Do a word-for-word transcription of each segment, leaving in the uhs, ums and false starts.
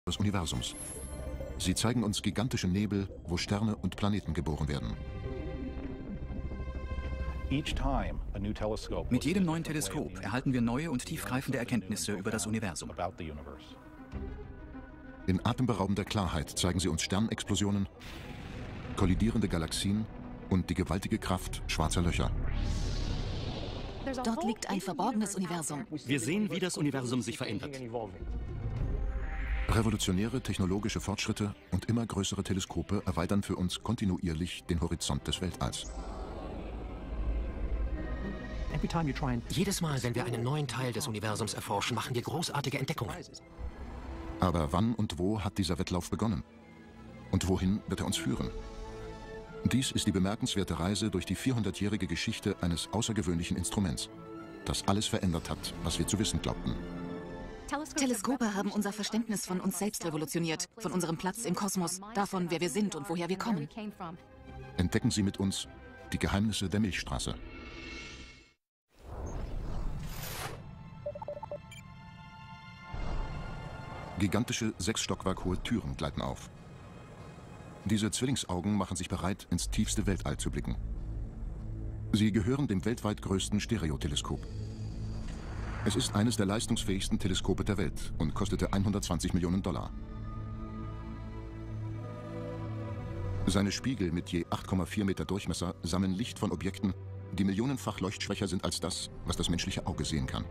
des Universums. Sie zeigen uns gigantische Nebel, wo Sterne und Planeten geboren werden. Mit jedem neuen Teleskop erhalten wir neue und tiefgreifende Erkenntnisse über das Universum. In atemberaubender Klarheit zeigen sie uns Sternexplosionen, kollidierende Galaxien und die gewaltige Kraft schwarzer Löcher. Dort liegt ein verborgenes Universum. Wir sehen, wie das Universum sich verändert. Revolutionäre technologische Fortschritte und immer größere Teleskope erweitern für uns kontinuierlich den Horizont des Weltalls. Jedes Mal, wenn wir einen neuen Teil des Universums erforschen, machen wir großartige Entdeckungen. Aber wann und wo hat dieser Wettlauf begonnen? Und wohin wird er uns führen? Dies ist die bemerkenswerte Reise durch die vierhundertjährige Geschichte eines außergewöhnlichen Instruments, das alles verändert hat, was wir zu wissen glaubten. Teleskope haben unser Verständnis von uns selbst revolutioniert, von unserem Platz im Kosmos, davon, wer wir sind und woher wir kommen. Entdecken Sie mit uns die Geheimnisse der Milchstraße. Gigantische, sechs Stockwerk hohe Türen gleiten auf. Diese Zwillingsaugen machen sich bereit, ins tiefste Weltall zu blicken. Sie gehören dem weltweit größten Stereoteleskop. Es ist eines der leistungsfähigsten Teleskope der Welt und kostete hundertzwanzig Millionen Dollar. Seine Spiegel mit je acht Komma vier Meter Durchmesser sammeln Licht von Objekten, die millionenfach leuchtschwächer sind als das, was das menschliche Auge sehen kann.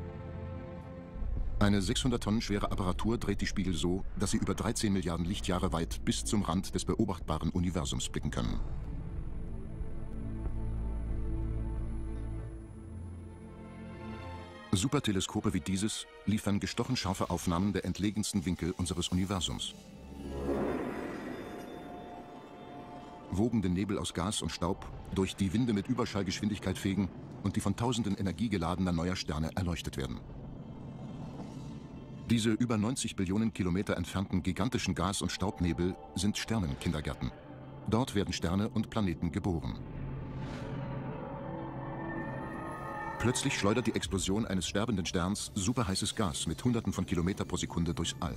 Eine sechshundert Tonnen schwere Apparatur dreht die Spiegel so, dass sie über dreizehn Milliarden Lichtjahre weit bis zum Rand des beobachtbaren Universums blicken können. Superteleskope wie dieses liefern gestochen scharfe Aufnahmen der entlegensten Winkel unseres Universums. Wogende Nebel aus Gas und Staub, durch die Winde mit Überschallgeschwindigkeit fegen und die von tausenden energiegeladener neuer Sterne erleuchtet werden. Diese über neunzig Billionen Kilometer entfernten gigantischen Gas- und Staubnebel sind Sternenkindergärten. Dort werden Sterne und Planeten geboren. Plötzlich schleudert die Explosion eines sterbenden Sterns superheißes Gas mit Hunderten von Kilometer pro Sekunde durchs All.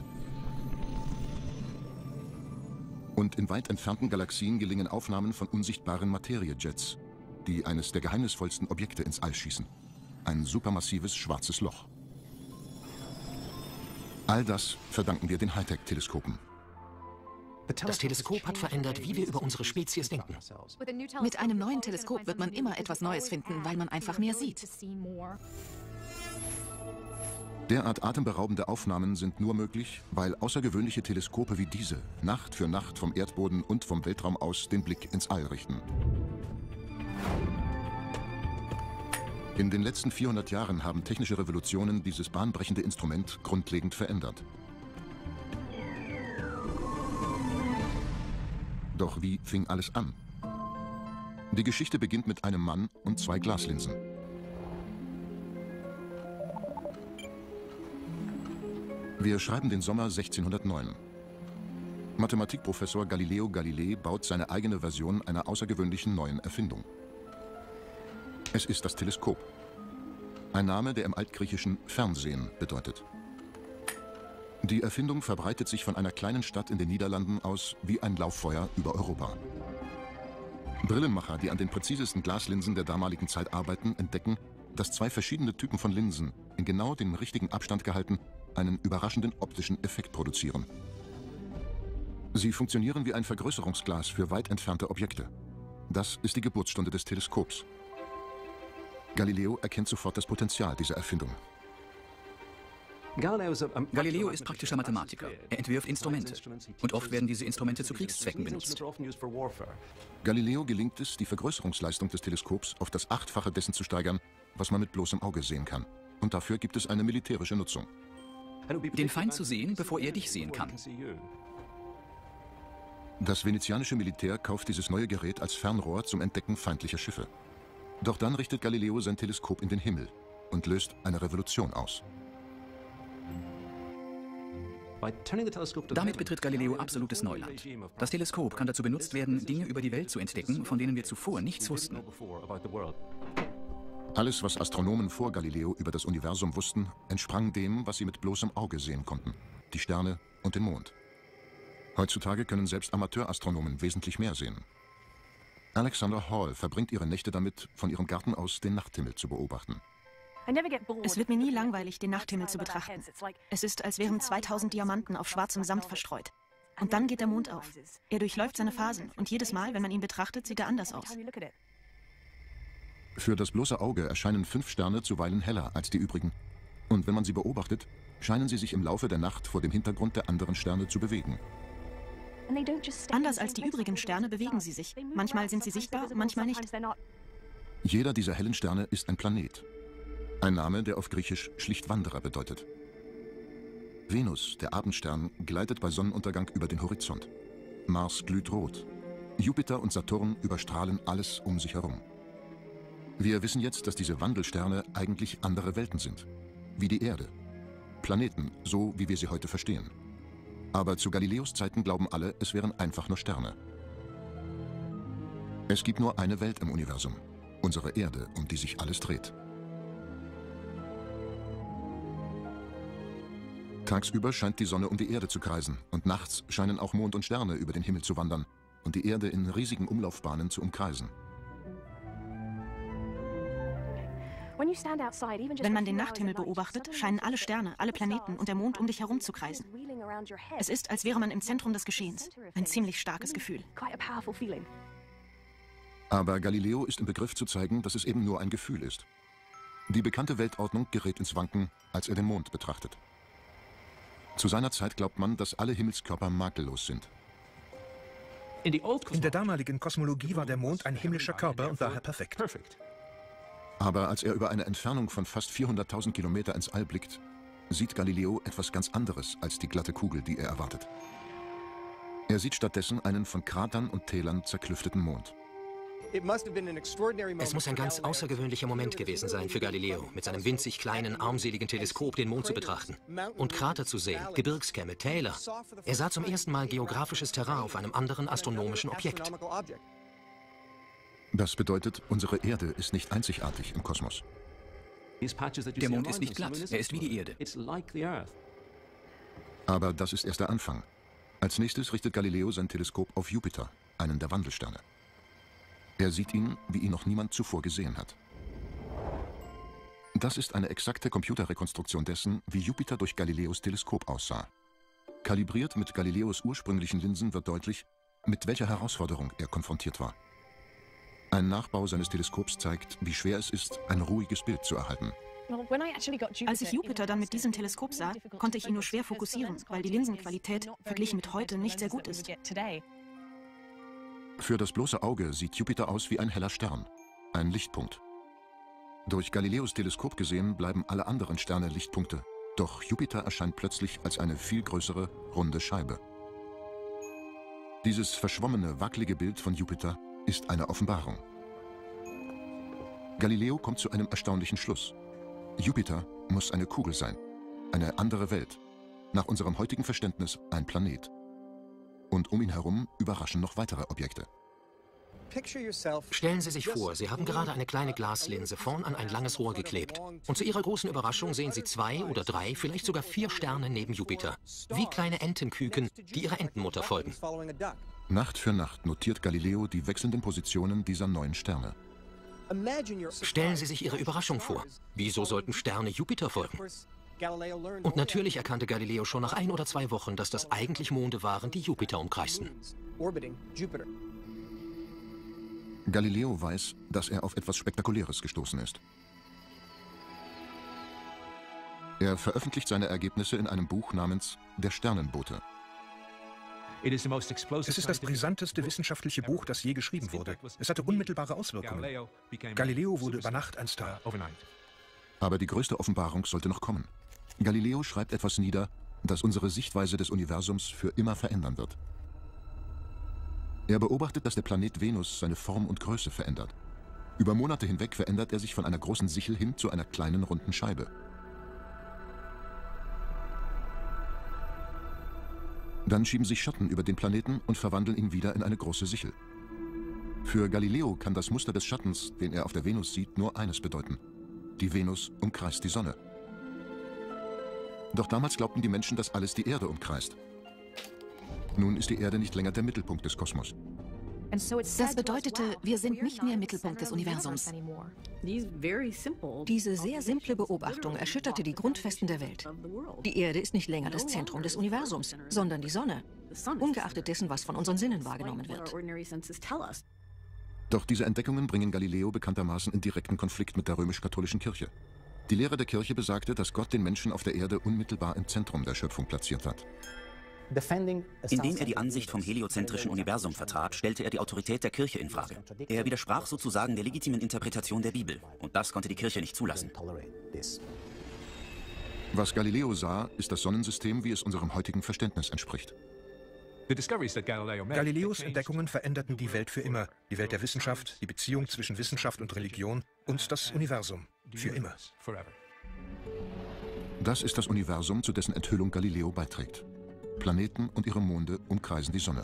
Und in weit entfernten Galaxien gelingen Aufnahmen von unsichtbaren Materiejets, die eines der geheimnisvollsten Objekte ins All schießen. Ein supermassives schwarzes Loch. All das verdanken wir den Hightech-Teleskopen. Das Teleskop hat verändert, wie wir über unsere Spezies denken. Mit einem neuen Teleskop wird man immer etwas Neues finden, weil man einfach mehr sieht. Derart atemberaubende Aufnahmen sind nur möglich, weil außergewöhnliche Teleskope wie diese Nacht für Nacht vom Erdboden und vom Weltraum aus den Blick ins All richten. In den letzten vierhundert Jahren haben technische Revolutionen dieses bahnbrechende Instrument grundlegend verändert. Doch wie fing alles an? Die Geschichte beginnt mit einem Mann und zwei Glaslinsen. Wir schreiben den Sommer sechzehnhundertneun. Mathematikprofessor Galileo Galilei baut seine eigene Version einer außergewöhnlichen neuen Erfindung. Es ist das Teleskop. Ein Name, der im Altgriechischen Fernsehen bedeutet. Die Erfindung verbreitet sich von einer kleinen Stadt in den Niederlanden aus wie ein Lauffeuer über Europa. Brillenmacher, die an den präzisesten Glaslinsen der damaligen Zeit arbeiten, entdecken, dass zwei verschiedene Typen von Linsen, in genau dem richtigen Abstand gehalten, einen überraschenden optischen Effekt produzieren. Sie funktionieren wie ein Vergrößerungsglas für weit entfernte Objekte. Das ist die Geburtsstunde des Teleskops. Galileo erkennt sofort das Potenzial dieser Erfindung. Galileo ist praktischer Mathematiker. Er entwirft Instrumente. Und oft werden diese Instrumente zu Kriegszwecken benutzt. Galileo gelingt es, die Vergrößerungsleistung des Teleskops auf das Achtfache dessen zu steigern, was man mit bloßem Auge sehen kann. Und dafür gibt es eine militärische Nutzung. Den Feind zu sehen, bevor er dich sehen kann. Das venezianische Militär kauft dieses neue Gerät als Fernrohr zum Entdecken feindlicher Schiffe. Doch dann richtet Galileo sein Teleskop in den Himmel und löst eine Revolution aus. Damit betritt Galileo absolutes Neuland. Das Teleskop kann dazu benutzt werden, Dinge über die Welt zu entdecken, von denen wir zuvor nichts wussten. Alles, was Astronomen vor Galileo über das Universum wussten, entsprang dem, was sie mit bloßem Auge sehen konnten. die Sterne und den Mond. Heutzutage können selbst Amateurastronomen wesentlich mehr sehen. Alexandra Hall verbringt ihre Nächte damit, von ihrem Garten aus den Nachthimmel zu beobachten. Es wird mir nie langweilig, den Nachthimmel zu betrachten. Es ist, als wären zweitausend Diamanten auf schwarzem Samt verstreut. Und dann geht der Mond auf. Er durchläuft seine Phasen und jedes Mal, wenn man ihn betrachtet, sieht er anders aus. Für das bloße Auge erscheinen fünf Sterne zuweilen heller als die übrigen. Und wenn man sie beobachtet, scheinen sie sich im Laufe der Nacht vor dem Hintergrund der anderen Sterne zu bewegen. Anders als die übrigen Sterne bewegen sie sich. Manchmal sind sie sichtbar, manchmal nicht. Jeder dieser hellen Sterne ist ein Planet. Ein Name, der auf Griechisch schlicht Wanderer bedeutet. Venus, der Abendstern, gleitet bei Sonnenuntergang über den Horizont. Mars glüht rot. Jupiter und Saturn überstrahlen alles um sich herum. Wir wissen jetzt, dass diese Wandelsterne eigentlich andere Welten sind. Wie die Erde. Planeten, so wie wir sie heute verstehen. Aber zu Galileos Zeiten glauben alle, es wären einfach nur Sterne. Es gibt nur eine Welt im Universum. Unsere Erde, um die sich alles dreht. Tagsüber scheint die Sonne um die Erde zu kreisen und nachts scheinen auch Mond und Sterne über den Himmel zu wandern und die Erde in riesigen Umlaufbahnen zu umkreisen. Wenn man den Nachthimmel beobachtet, scheinen alle Sterne, alle Planeten und der Mond um dich herum zu kreisen. Es ist, als wäre man im Zentrum des Geschehens. Ein ziemlich starkes Gefühl. Aber Galileo ist im Begriff zu zeigen, dass es eben nur ein Gefühl ist. Die bekannte Weltordnung gerät ins Wanken, als er den Mond betrachtet. Zu seiner Zeit glaubt man, dass alle Himmelskörper makellos sind. In der damaligen Kosmologie war der Mond ein himmlischer Körper und daher perfekt. Aber als er über eine Entfernung von fast vierhunderttausend Kilometer ins All blickt, sieht Galileo etwas ganz anderes als die glatte Kugel, die er erwartet. Er sieht stattdessen einen von Kratern und Tälern zerklüfteten Mond. Es muss ein ganz außergewöhnlicher Moment gewesen sein für Galileo, mit seinem winzig kleinen, armseligen Teleskop den Mond zu betrachten. Und Krater zu sehen, Gebirgskämme, Täler. Er sah zum ersten Mal geografisches Terrain auf einem anderen astronomischen Objekt. Das bedeutet, unsere Erde ist nicht einzigartig im Kosmos. Der Mond ist nicht glatt, er ist wie die Erde. Aber das ist erst der Anfang. Als nächstes richtet Galileo sein Teleskop auf Jupiter, einen der Wandelsterne. Er sieht ihn, wie ihn noch niemand zuvor gesehen hat. Das ist eine exakte Computerrekonstruktion dessen, wie Jupiter durch Galileos Teleskop aussah. Kalibriert mit Galileos ursprünglichen Linsen wird deutlich, mit welcher Herausforderung er konfrontiert war. Ein Nachbau seines Teleskops zeigt, wie schwer es ist, ein ruhiges Bild zu erhalten. Als ich Jupiter dann mit diesem Teleskop sah, konnte ich ihn nur schwer fokussieren, weil die Linsenqualität verglichen mit heute nicht sehr gut ist. Für das bloße Auge sieht Jupiter aus wie ein heller Stern, ein Lichtpunkt. Durch Galileos Teleskop gesehen bleiben alle anderen Sterne Lichtpunkte, doch Jupiter erscheint plötzlich als eine viel größere, runde Scheibe. Dieses verschwommene, wackelige Bild von Jupiter ist eine Offenbarung. Galileo kommt zu einem erstaunlichen Schluss. Jupiter muss eine Kugel sein, eine andere Welt, nach unserem heutigen Verständnis ein Planet. Und um ihn herum überraschen noch weitere Objekte. Stellen Sie sich vor, Sie haben gerade eine kleine Glaslinse vorn an ein langes Rohr geklebt. Und zu Ihrer großen Überraschung sehen Sie zwei oder drei, vielleicht sogar vier Sterne neben Jupiter. Wie kleine Entenküken, die ihrer Entenmutter folgen. Nacht für Nacht notiert Galileo die wechselnden Positionen dieser neuen Sterne. Stellen Sie sich Ihre Überraschung vor. Wieso sollten Sterne Jupiter folgen? Und natürlich erkannte Galileo schon nach ein oder zwei Wochen, dass das eigentlich Monde waren, die Jupiter umkreisten. Galileo weiß, dass er auf etwas Spektakuläres gestoßen ist. Er veröffentlicht seine Ergebnisse in einem Buch namens Der Sternenbote. Es ist das brisanteste wissenschaftliche Buch, das je geschrieben wurde. Es hatte unmittelbare Auswirkungen. Galileo wurde über Nacht ein Star. Aber die größte Offenbarung sollte noch kommen. Galileo schreibt etwas nieder, das unsere Sichtweise des Universums für immer verändern wird. Er beobachtet, dass der Planet Venus seine Form und Größe verändert. Über Monate hinweg verändert er sich von einer großen Sichel hin zu einer kleinen runden Scheibe. Dann schieben sich Schatten über den Planeten und verwandeln ihn wieder in eine große Sichel. Für Galileo kann das Muster des Schattens, den er auf der Venus sieht, nur eines bedeuten: Die Venus umkreist die Sonne. Doch damals glaubten die Menschen, dass alles die Erde umkreist. Nun ist die Erde nicht länger der Mittelpunkt des Kosmos. Das bedeutete, wir sind nicht mehr Mittelpunkt des Universums. Diese sehr simple Beobachtung erschütterte die Grundfesten der Welt. Die Erde ist nicht länger das Zentrum des Universums, sondern die Sonne, ungeachtet dessen, was von unseren Sinnen wahrgenommen wird. Doch diese Entdeckungen bringen Galileo bekanntermaßen in direkten Konflikt mit der römisch-katholischen Kirche. Die Lehre der Kirche besagte, dass Gott den Menschen auf der Erde unmittelbar im Zentrum der Schöpfung platziert hat. Indem er die Ansicht vom heliozentrischen Universum vertrat, stellte er die Autorität der Kirche in Frage. Er widersprach sozusagen der legitimen Interpretation der Bibel. Und das konnte die Kirche nicht zulassen. Was Galileo sah, ist das Sonnensystem, wie es unserem heutigen Verständnis entspricht. Galileos Entdeckungen veränderten die Welt für immer. Die Welt der Wissenschaft, die Beziehung zwischen Wissenschaft und Religion und das Universum. Für immer. Das ist das Universum, zu dessen Enthüllung Galileo beiträgt. Planeten und ihre Monde umkreisen die Sonne.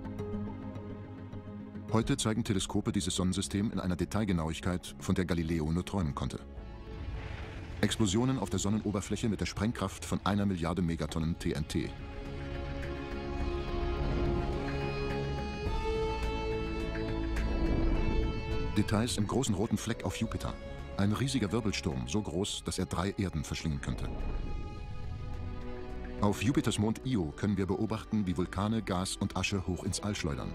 Heute zeigen Teleskope dieses Sonnensystem in einer Detailgenauigkeit, von der Galileo nur träumen konnte. Explosionen auf der Sonnenoberfläche mit der Sprengkraft von einer Milliarde Megatonnen T N T. Details im großen roten Fleck auf Jupiter. Ein riesiger Wirbelsturm, so groß, dass er drei Erden verschlingen könnte. Auf Jupiters Mond Io können wir beobachten, wie Vulkane Gas und Asche hoch ins All schleudern.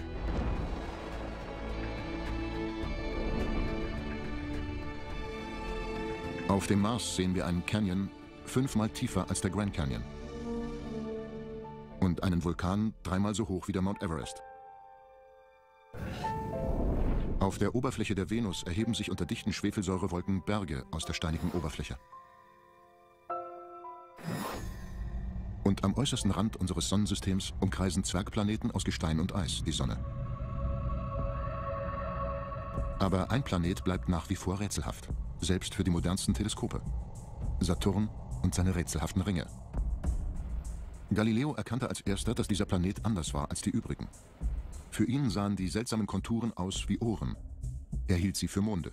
Auf dem Mars sehen wir einen Canyon fünfmal tiefer als der Grand Canyon. Und einen Vulkan dreimal so hoch wie der Mount Everest. Auf der Oberfläche der Venus erheben sich unter dichten Schwefelsäurewolken Berge aus der steinigen Oberfläche. Und am äußersten Rand unseres Sonnensystems umkreisen Zwergplaneten aus Gestein und Eis die Sonne. Aber ein Planet bleibt nach wie vor rätselhaft, selbst für die modernsten Teleskope: Saturn und seine rätselhaften Ringe. Galileo erkannte als erster, dass dieser Planet anders war als die übrigen. Für ihn sahen die seltsamen Konturen aus wie Ohren. Er hielt sie für Monde.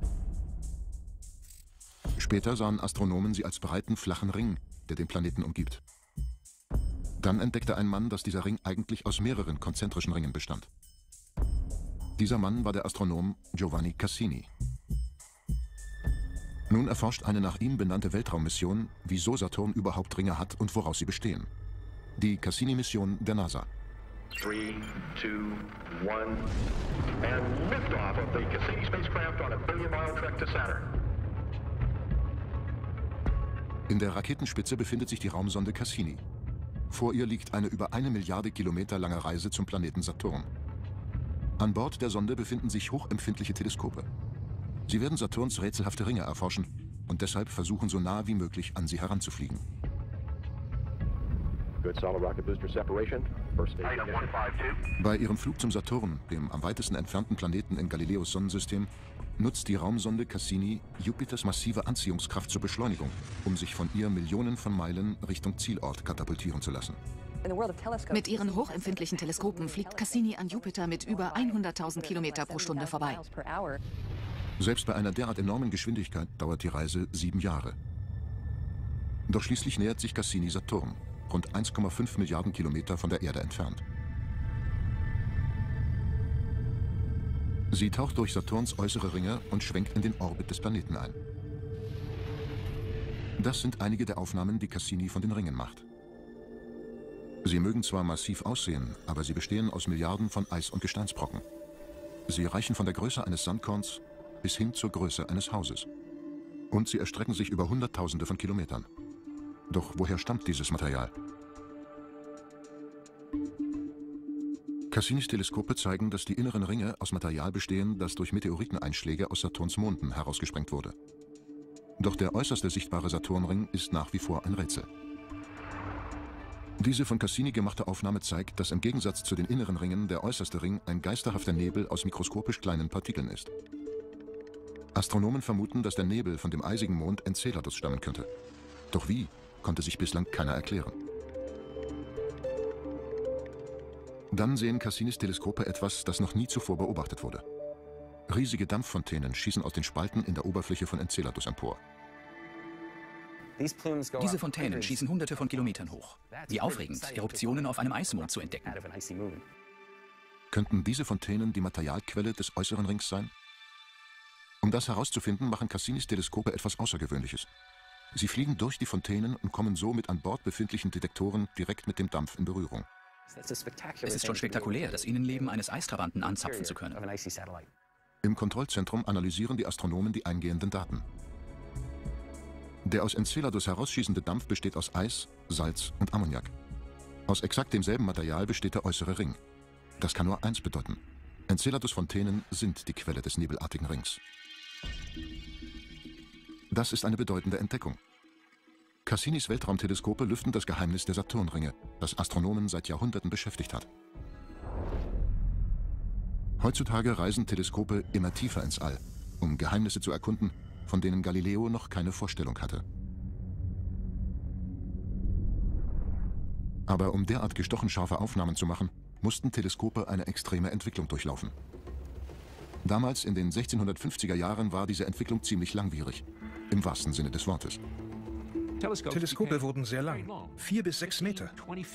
Später sahen Astronomen sie als breiten, flachen Ring, der den Planeten umgibt. Dann entdeckte ein Mann, dass dieser Ring eigentlich aus mehreren konzentrischen Ringen bestand. Dieser Mann war der Astronom Giovanni Cassini. Nun erforscht eine nach ihm benannte Weltraummission, wieso Saturn überhaupt Ringe hat und woraus sie bestehen. Die Cassini-Mission der NASA. Three, two, one, and liftoff of the Cassini spacecraft on a billion-mile trek to Saturn. In der Raketenspitze befindet sich die Raumsonde Cassini. Vor ihr liegt eine über eine Milliarde Kilometer lange Reise zum Planeten Saturn. An Bord der Sonde befinden sich hochempfindliche Teleskope. Sie werden Saturns rätselhafte Ringe erforschen und deshalb versuchen, so nah wie möglich an sie heranzufliegen. Bei ihrem Flug zum Saturn, dem am weitesten entfernten Planeten in Galileos Sonnensystem, nutzt die Raumsonde Cassini Jupiters massive Anziehungskraft zur Beschleunigung, um sich von ihr Millionen von Meilen Richtung Zielort katapultieren zu lassen. Mit ihren hochempfindlichen Teleskopen fliegt Cassini an Jupiter mit über hunderttausend Kilometer pro Stunde vorbei. Selbst bei einer derart enormen Geschwindigkeit dauert die Reise sieben Jahre. Doch schließlich nähert sich Cassini Saturn, rund eins Komma fünf Milliarden Kilometer von der Erde entfernt. Sie taucht durch Saturns äußere Ringe und schwenkt in den Orbit des Planeten ein. Das sind einige der Aufnahmen, die Cassini von den Ringen macht. Sie mögen zwar massiv aussehen, aber sie bestehen aus Milliarden von Eis- und Gesteinsbrocken. Sie reichen von der Größe eines Sandkorns bis hin zur Größe eines Hauses. Und sie erstrecken sich über Hunderttausende von Kilometern. Doch woher stammt dieses Material? Cassinis Teleskope zeigen, dass die inneren Ringe aus Material bestehen, das durch Meteoriteneinschläge aus Saturns Monden herausgesprengt wurde. Doch der äußerste sichtbare Saturnring ist nach wie vor ein Rätsel. Diese von Cassini gemachte Aufnahme zeigt, dass im Gegensatz zu den inneren Ringen der äußerste Ring ein geisterhafter Nebel aus mikroskopisch kleinen Partikeln ist. Astronomen vermuten, dass der Nebel von dem eisigen Mond Enceladus stammen könnte. Doch wie, konnte sich bislang keiner erklären. Dann sehen Cassinis Teleskope etwas, das noch nie zuvor beobachtet wurde. Riesige Dampffontänen schießen aus den Spalten in der Oberfläche von Enceladus empor. Diese Fontänen schießen hunderte von Kilometern hoch. Wie aufregend, Eruptionen auf einem Eismond zu entdecken. Könnten diese Fontänen die Materialquelle des äußeren Rings sein? Um das herauszufinden, machen Cassinis Teleskope etwas Außergewöhnliches. Sie fliegen durch die Fontänen und kommen so mit an Bord befindlichen Detektoren direkt mit dem Dampf in Berührung. Es ist schon spektakulär, das Innenleben eines Eistrabanten anzapfen zu können. Im Kontrollzentrum analysieren die Astronomen die eingehenden Daten. Der aus Enceladus herausschießende Dampf besteht aus Eis, Salz und Ammoniak. Aus exakt demselben Material besteht der äußere Ring. Das kann nur eins bedeuten: Enceladus-Fontänen sind die Quelle des nebelartigen Rings. Das ist eine bedeutende Entdeckung. Cassinis Weltraumteleskope lüften das Geheimnis der Saturnringe, das Astronomen seit Jahrhunderten beschäftigt hat. Heutzutage reisen Teleskope immer tiefer ins All, um Geheimnisse zu erkunden, von denen Galileo noch keine Vorstellung hatte. Aber um derart gestochen scharfe Aufnahmen zu machen, mussten Teleskope eine extreme Entwicklung durchlaufen. Damals in den sechzehnhundertfünfziger Jahren war diese Entwicklung ziemlich langwierig, im wahrsten Sinne des Wortes. Teleskope wurden sehr lang, vier bis sechs Meter.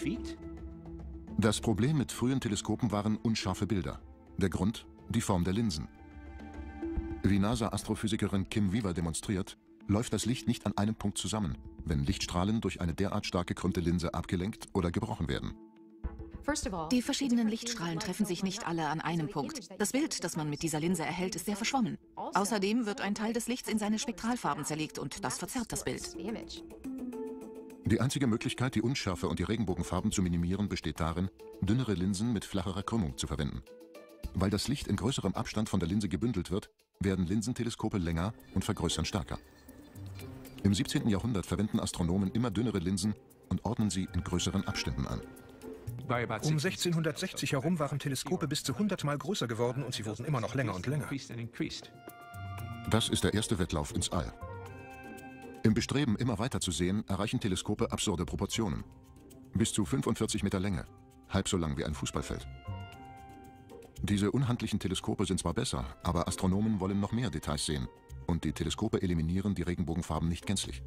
Das Problem mit frühen Teleskopen waren unscharfe Bilder. Der Grund: die Form der Linsen. Wie NASA-Astrophysikerin Kim Weaver demonstriert, läuft das Licht nicht an einem Punkt zusammen, wenn Lichtstrahlen durch eine derart stark gekrümmte Linse abgelenkt oder gebrochen werden. Die verschiedenen Lichtstrahlen treffen sich nicht alle an einem Punkt. Das Bild, das man mit dieser Linse erhält, ist sehr verschwommen. Außerdem wird ein Teil des Lichts in seine Spektralfarben zerlegt und das verzerrt das Bild. Die einzige Möglichkeit, die Unschärfe und die Regenbogenfarben zu minimieren, besteht darin, dünnere Linsen mit flacherer Krümmung zu verwenden. Weil das Licht in größerem Abstand von der Linse gebündelt wird, werden Linsenteleskope länger und vergrößern stärker. Im siebzehnten Jahrhundert verwenden Astronomen immer dünnere Linsen und ordnen sie in größeren Abständen an. Um sechzehnhundertsechzig herum waren Teleskope bis zu hundert Mal größer geworden und sie wurden immer noch länger und länger. Das ist der erste Wettlauf ins All. Im Bestreben, immer weiter zu sehen, erreichen Teleskope absurde Proportionen. Bis zu fünfundvierzig Meter Länge, halb so lang wie ein Fußballfeld. Diese unhandlichen Teleskope sind zwar besser, aber Astronomen wollen noch mehr Details sehen und die Teleskope eliminieren die Regenbogenfarben nicht gänzlich.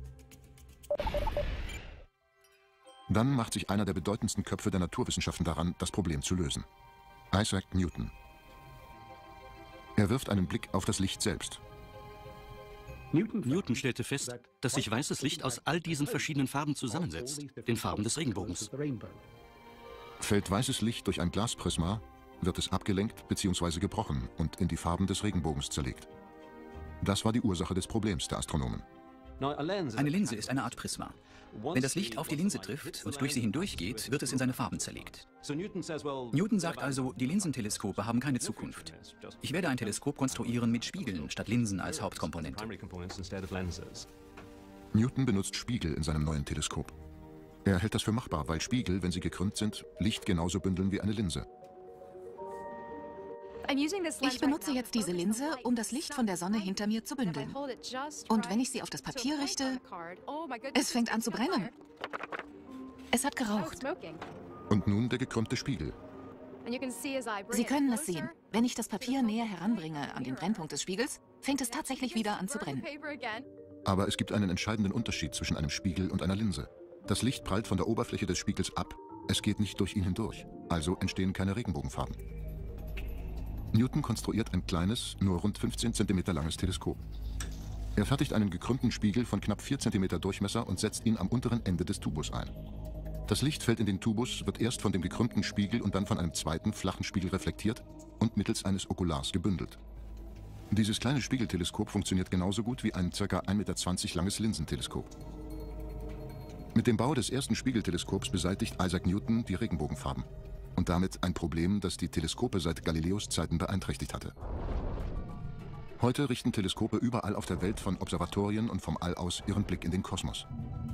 Dann macht sich einer der bedeutendsten Köpfe der Naturwissenschaften daran, das Problem zu lösen: Isaac Newton. Er wirft einen Blick auf das Licht selbst. Newton stellte fest, dass sich weißes Licht aus all diesen verschiedenen Farben zusammensetzt, den Farben des Regenbogens. Fällt weißes Licht durch ein Glasprisma, wird es abgelenkt bzw. gebrochen und in die Farben des Regenbogens zerlegt. Das war die Ursache des Problems der Astronomen. Eine Linse ist eine Art Prisma. Wenn das Licht auf die Linse trifft und durch sie hindurchgeht, wird es in seine Farben zerlegt. Newton sagt also, die Linsenteleskope haben keine Zukunft. Ich werde ein Teleskop konstruieren mit Spiegeln statt Linsen als Hauptkomponente. Newton benutzt Spiegel in seinem neuen Teleskop. Er hält das für machbar, weil Spiegel, wenn sie gekrümmt sind, Licht genauso bündeln wie eine Linse. Ich benutze jetzt diese Linse, um das Licht von der Sonne hinter mir zu bündeln. Und wenn ich sie auf das Papier richte, es fängt an zu brennen. Es hat geraucht. Und nun der gekrümmte Spiegel. Sie können es sehen. Wenn ich das Papier näher heranbringe an den Brennpunkt des Spiegels, fängt es tatsächlich wieder an zu brennen. Aber es gibt einen entscheidenden Unterschied zwischen einem Spiegel und einer Linse. Das Licht prallt von der Oberfläche des Spiegels ab, es geht nicht durch ihn hindurch, also entstehen keine Regenbogenfarben. Newton konstruiert ein kleines, nur rund fünfzehn Zentimeter langes Teleskop. Er fertigt einen gekrümmten Spiegel von knapp vier Zentimeter Durchmesser und setzt ihn am unteren Ende des Tubus ein. Das Licht fällt in den Tubus, wird erst von dem gekrümmten Spiegel und dann von einem zweiten, flachen Spiegel reflektiert und mittels eines Okulars gebündelt. Dieses kleine Spiegelteleskop funktioniert genauso gut wie ein ca. ein Meter zwanzig langes Linsenteleskop. Mit dem Bau des ersten Spiegelteleskops beseitigt Isaac Newton die Regenbogenfarben. Und damit ein Problem, das die Teleskope seit Galileos Zeiten beeinträchtigt hatte. Heute richten Teleskope überall auf der Welt von Observatorien und vom All aus ihren Blick in den Kosmos.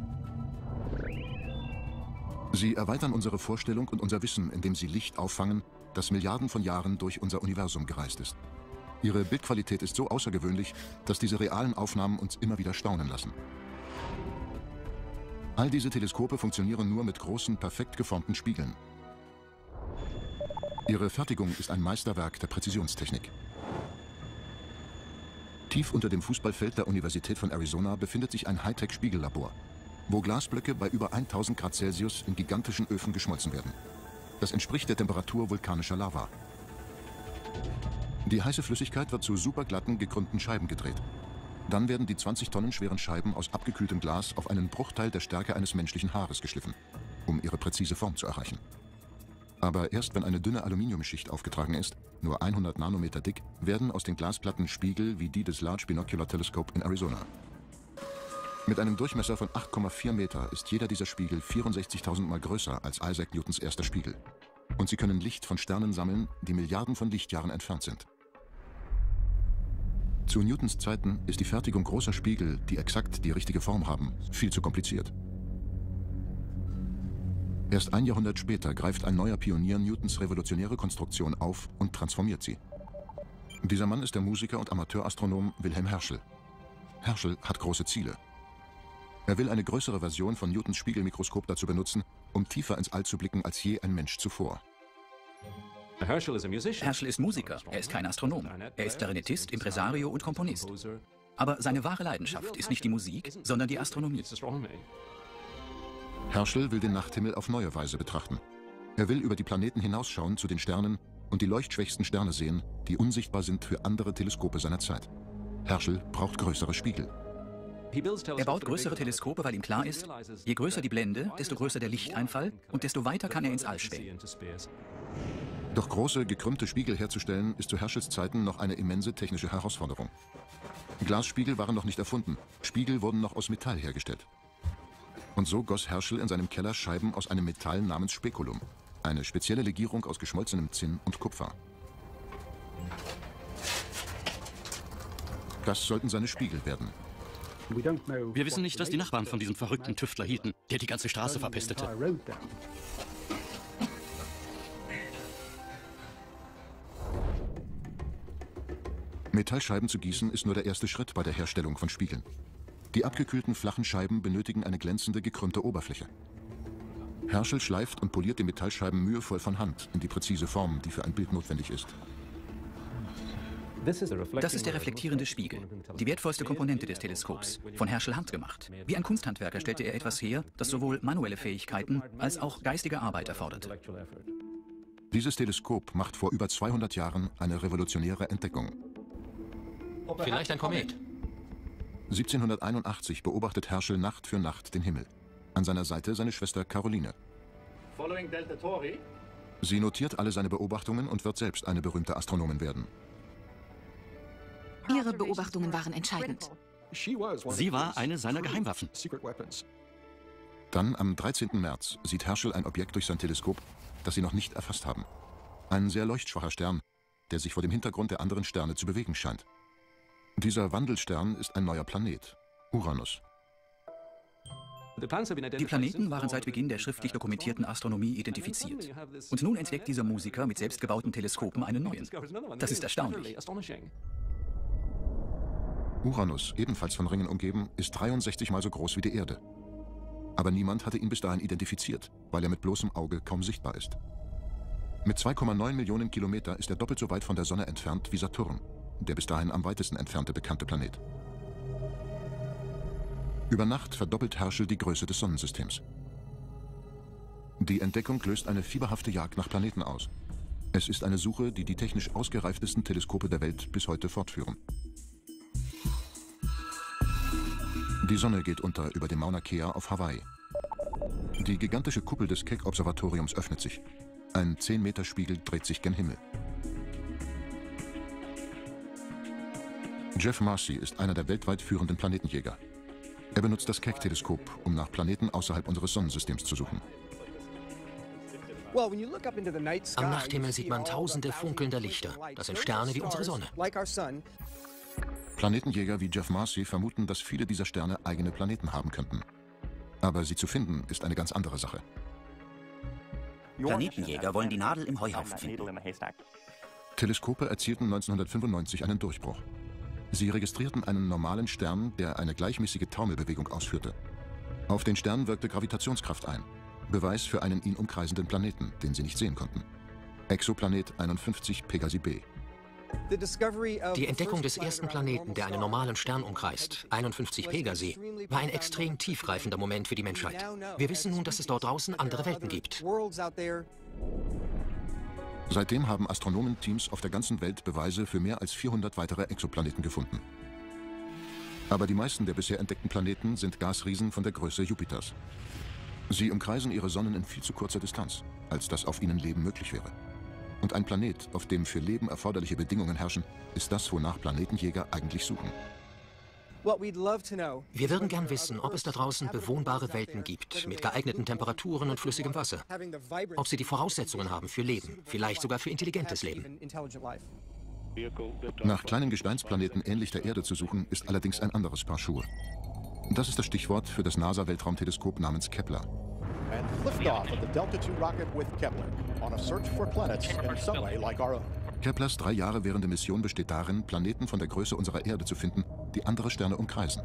Sie erweitern unsere Vorstellung und unser Wissen, indem sie Licht auffangen, das Milliarden von Jahren durch unser Universum gereist ist. Ihre Bildqualität ist so außergewöhnlich, dass diese realen Aufnahmen uns immer wieder staunen lassen. All diese Teleskope funktionieren nur mit großen, perfekt geformten Spiegeln. Ihre Fertigung ist ein Meisterwerk der Präzisionstechnik. Tief unter dem Fußballfeld der Universität von Arizona befindet sich ein Hightech-Spiegellabor, wo Glasblöcke bei über tausend Grad Celsius in gigantischen Öfen geschmolzen werden. Das entspricht der Temperatur vulkanischer Lava. Die heiße Flüssigkeit wird zu superglatten, gekrümmten Scheiben gedreht. Dann werden die zwanzig Tonnen schweren Scheiben aus abgekühltem Glas auf einen Bruchteil der Stärke eines menschlichen Haares geschliffen, um ihre präzise Form zu erreichen. Aber erst wenn eine dünne Aluminiumschicht aufgetragen ist, nur hundert Nanometer dick, werden aus den Glasplatten Spiegel wie die des Large Binocular Telescope in Arizona. Mit einem Durchmesser von acht Komma vier Meter ist jeder dieser Spiegel vierundsechzigtausend Mal größer als Isaac Newtons erster Spiegel. Und sie können Licht von Sternen sammeln, die Milliarden von Lichtjahren entfernt sind. Zu Newtons Zeiten ist die Fertigung großer Spiegel, die exakt die richtige Form haben, viel zu kompliziert. Erst ein Jahrhundert später greift ein neuer Pionier Newtons revolutionäre Konstruktion auf und transformiert sie. Dieser Mann ist der Musiker und Amateurastronom Wilhelm Herschel. Herschel hat große Ziele. Er will eine größere Version von Newtons Spiegelmikroskop dazu benutzen, um tiefer ins All zu blicken als je ein Mensch zuvor. Herschel ist Musiker, er ist kein Astronom. Er ist Klarinettist, Impresario und Komponist. Aber seine wahre Leidenschaft ist nicht die Musik, sondern die Astronomie. Herschel will den Nachthimmel auf neue Weise betrachten. Er will über die Planeten hinausschauen zu den Sternen und die leuchtschwächsten Sterne sehen, die unsichtbar sind für andere Teleskope seiner Zeit. Herschel braucht größere Spiegel. Er baut größere Teleskope, weil ihm klar ist, je größer die Blende, desto größer der Lichteinfall und desto weiter kann er ins All spähen. Doch große, gekrümmte Spiegel herzustellen, ist zu Herschels Zeiten noch eine immense technische Herausforderung. Glasspiegel waren noch nicht erfunden, Spiegel wurden noch aus Metall hergestellt. Und so goss Herschel in seinem Keller Scheiben aus einem Metall namens Spekulum, eine spezielle Legierung aus geschmolzenem Zinn und Kupfer. Das sollten seine Spiegel werden. Wir wissen nicht, was die Nachbarn von diesem verrückten Tüftler hielten, der die ganze Straße verpestete. Metallscheiben zu gießen ist nur der erste Schritt bei der Herstellung von Spiegeln. Die abgekühlten flachen Scheiben benötigen eine glänzende, gekrümmte Oberfläche. Herschel schleift und poliert die Metallscheiben mühevoll von Hand in die präzise Form, die für ein Bild notwendig ist. Das ist der reflektierende Spiegel, die wertvollste Komponente des Teleskops, von Herschel handgemacht. Wie ein Kunsthandwerker stellte er etwas her, das sowohl manuelle Fähigkeiten als auch geistige Arbeit erforderte. Dieses Teleskop macht vor über zweihundert Jahren eine revolutionäre Entdeckung. Vielleicht ein Komet. siebzehnhunderteinundachtzig beobachtet Herschel Nacht für Nacht den Himmel. An seiner Seite seine Schwester Caroline. Sie notiert alle seine Beobachtungen und wird selbst eine berühmte Astronomin werden. Ihre Beobachtungen waren entscheidend. Sie war eine seiner Geheimwaffen. Dann am dreizehnten März sieht Herschel ein Objekt durch sein Teleskop, das sie noch nicht erfasst haben. Ein sehr leuchtschwacher Stern, der sich vor dem Hintergrund der anderen Sterne zu bewegen scheint. Dieser Wandelstern ist ein neuer Planet, Uranus. Die Planeten waren seit Beginn der schriftlich dokumentierten Astronomie identifiziert. Und nun entdeckt dieser Musiker mit selbstgebauten Teleskopen einen neuen. Das ist erstaunlich. Uranus, ebenfalls von Ringen umgeben, ist dreiundsechzig Mal so groß wie die Erde. Aber niemand hatte ihn bis dahin identifiziert, weil er mit bloßem Auge kaum sichtbar ist. Mit zwei Komma neun Millionen Kilometer ist er doppelt so weit von der Sonne entfernt wie Saturn, der bis dahin am weitesten entfernte bekannte Planet. Über Nacht verdoppelt Herschel die Größe des Sonnensystems. Die Entdeckung löst eine fieberhafte Jagd nach Planeten aus. Es ist eine Suche, die die technisch ausgereiftesten Teleskope der Welt bis heute fortführen. Die Sonne geht unter über dem Mauna Kea auf Hawaii. Die gigantische Kuppel des Keck-Observatoriums öffnet sich. Ein zehn Meter Spiegel dreht sich gen Himmel. Jeff Marcy ist einer der weltweit führenden Planetenjäger. Er benutzt das Keck-Teleskop, um nach Planeten außerhalb unseres Sonnensystems zu suchen. Am Nachthimmel sieht man tausende funkelnder Lichter. Das sind Sterne wie unsere Sonne. Planetenjäger wie Jeff Marcy vermuten, dass viele dieser Sterne eigene Planeten haben könnten. Aber sie zu finden, ist eine ganz andere Sache. Planetenjäger wollen die Nadel im Heuhaufen finden. Teleskope erzielten neunzehnhundertfünfundneunzig einen Durchbruch. Sie registrierten einen normalen Stern, der eine gleichmäßige Taumelbewegung ausführte. Auf den Stern wirkte Gravitationskraft ein. Beweis für einen ihn umkreisenden Planeten, den sie nicht sehen konnten. Exoplanet einundfünfzig Pegasi b. Die Entdeckung des ersten Planeten, der einen normalen Stern umkreist, einundfünfzig Pegasi, war ein extrem tiefgreifender Moment für die Menschheit. Wir wissen nun, dass es dort draußen andere Welten gibt. Seitdem haben Astronomenteams auf der ganzen Welt Beweise für mehr als vierhundert weitere Exoplaneten gefunden. Aber die meisten der bisher entdeckten Planeten sind Gasriesen von der Größe Jupiters. Sie umkreisen ihre Sonnen in viel zu kurzer Distanz, als dass auf ihnen Leben möglich wäre. Und ein Planet, auf dem für Leben erforderliche Bedingungen herrschen, ist das, wonach Planetenjäger eigentlich suchen. Wir würden gern wissen, ob es da draußen bewohnbare Welten gibt, mit geeigneten Temperaturen und flüssigem Wasser. Ob sie die Voraussetzungen haben für Leben, vielleicht sogar für intelligentes Leben. Nach kleinen Gesteinsplaneten ähnlich der Erde zu suchen, ist allerdings ein anderes Paar Schuhe. Das ist das Stichwort für das NASA-Weltraumteleskop namens Kepler. Keplers drei Jahre währende Mission besteht darin, Planeten von der Größe unserer Erde zu finden, die andere Sterne umkreisen.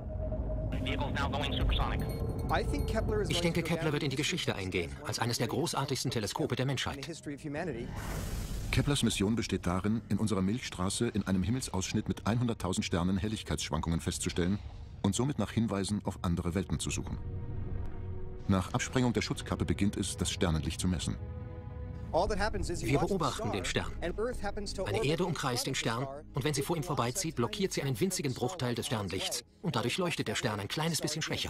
Ich denke, Kepler wird in die Geschichte eingehen, als eines der großartigsten Teleskope der Menschheit. Keplers Mission besteht darin, in unserer Milchstraße in einem Himmelsausschnitt mit hunderttausend Sternen Helligkeitsschwankungen festzustellen und somit nach Hinweisen auf andere Welten zu suchen. Nach Absprengung der Schutzkappe beginnt es, das Sternenlicht zu messen. Wir beobachten den Stern. Eine Erde umkreist den Stern und wenn sie vor ihm vorbeizieht, blockiert sie einen winzigen Bruchteil des Sternlichts und dadurch leuchtet der Stern ein kleines bisschen schwächer.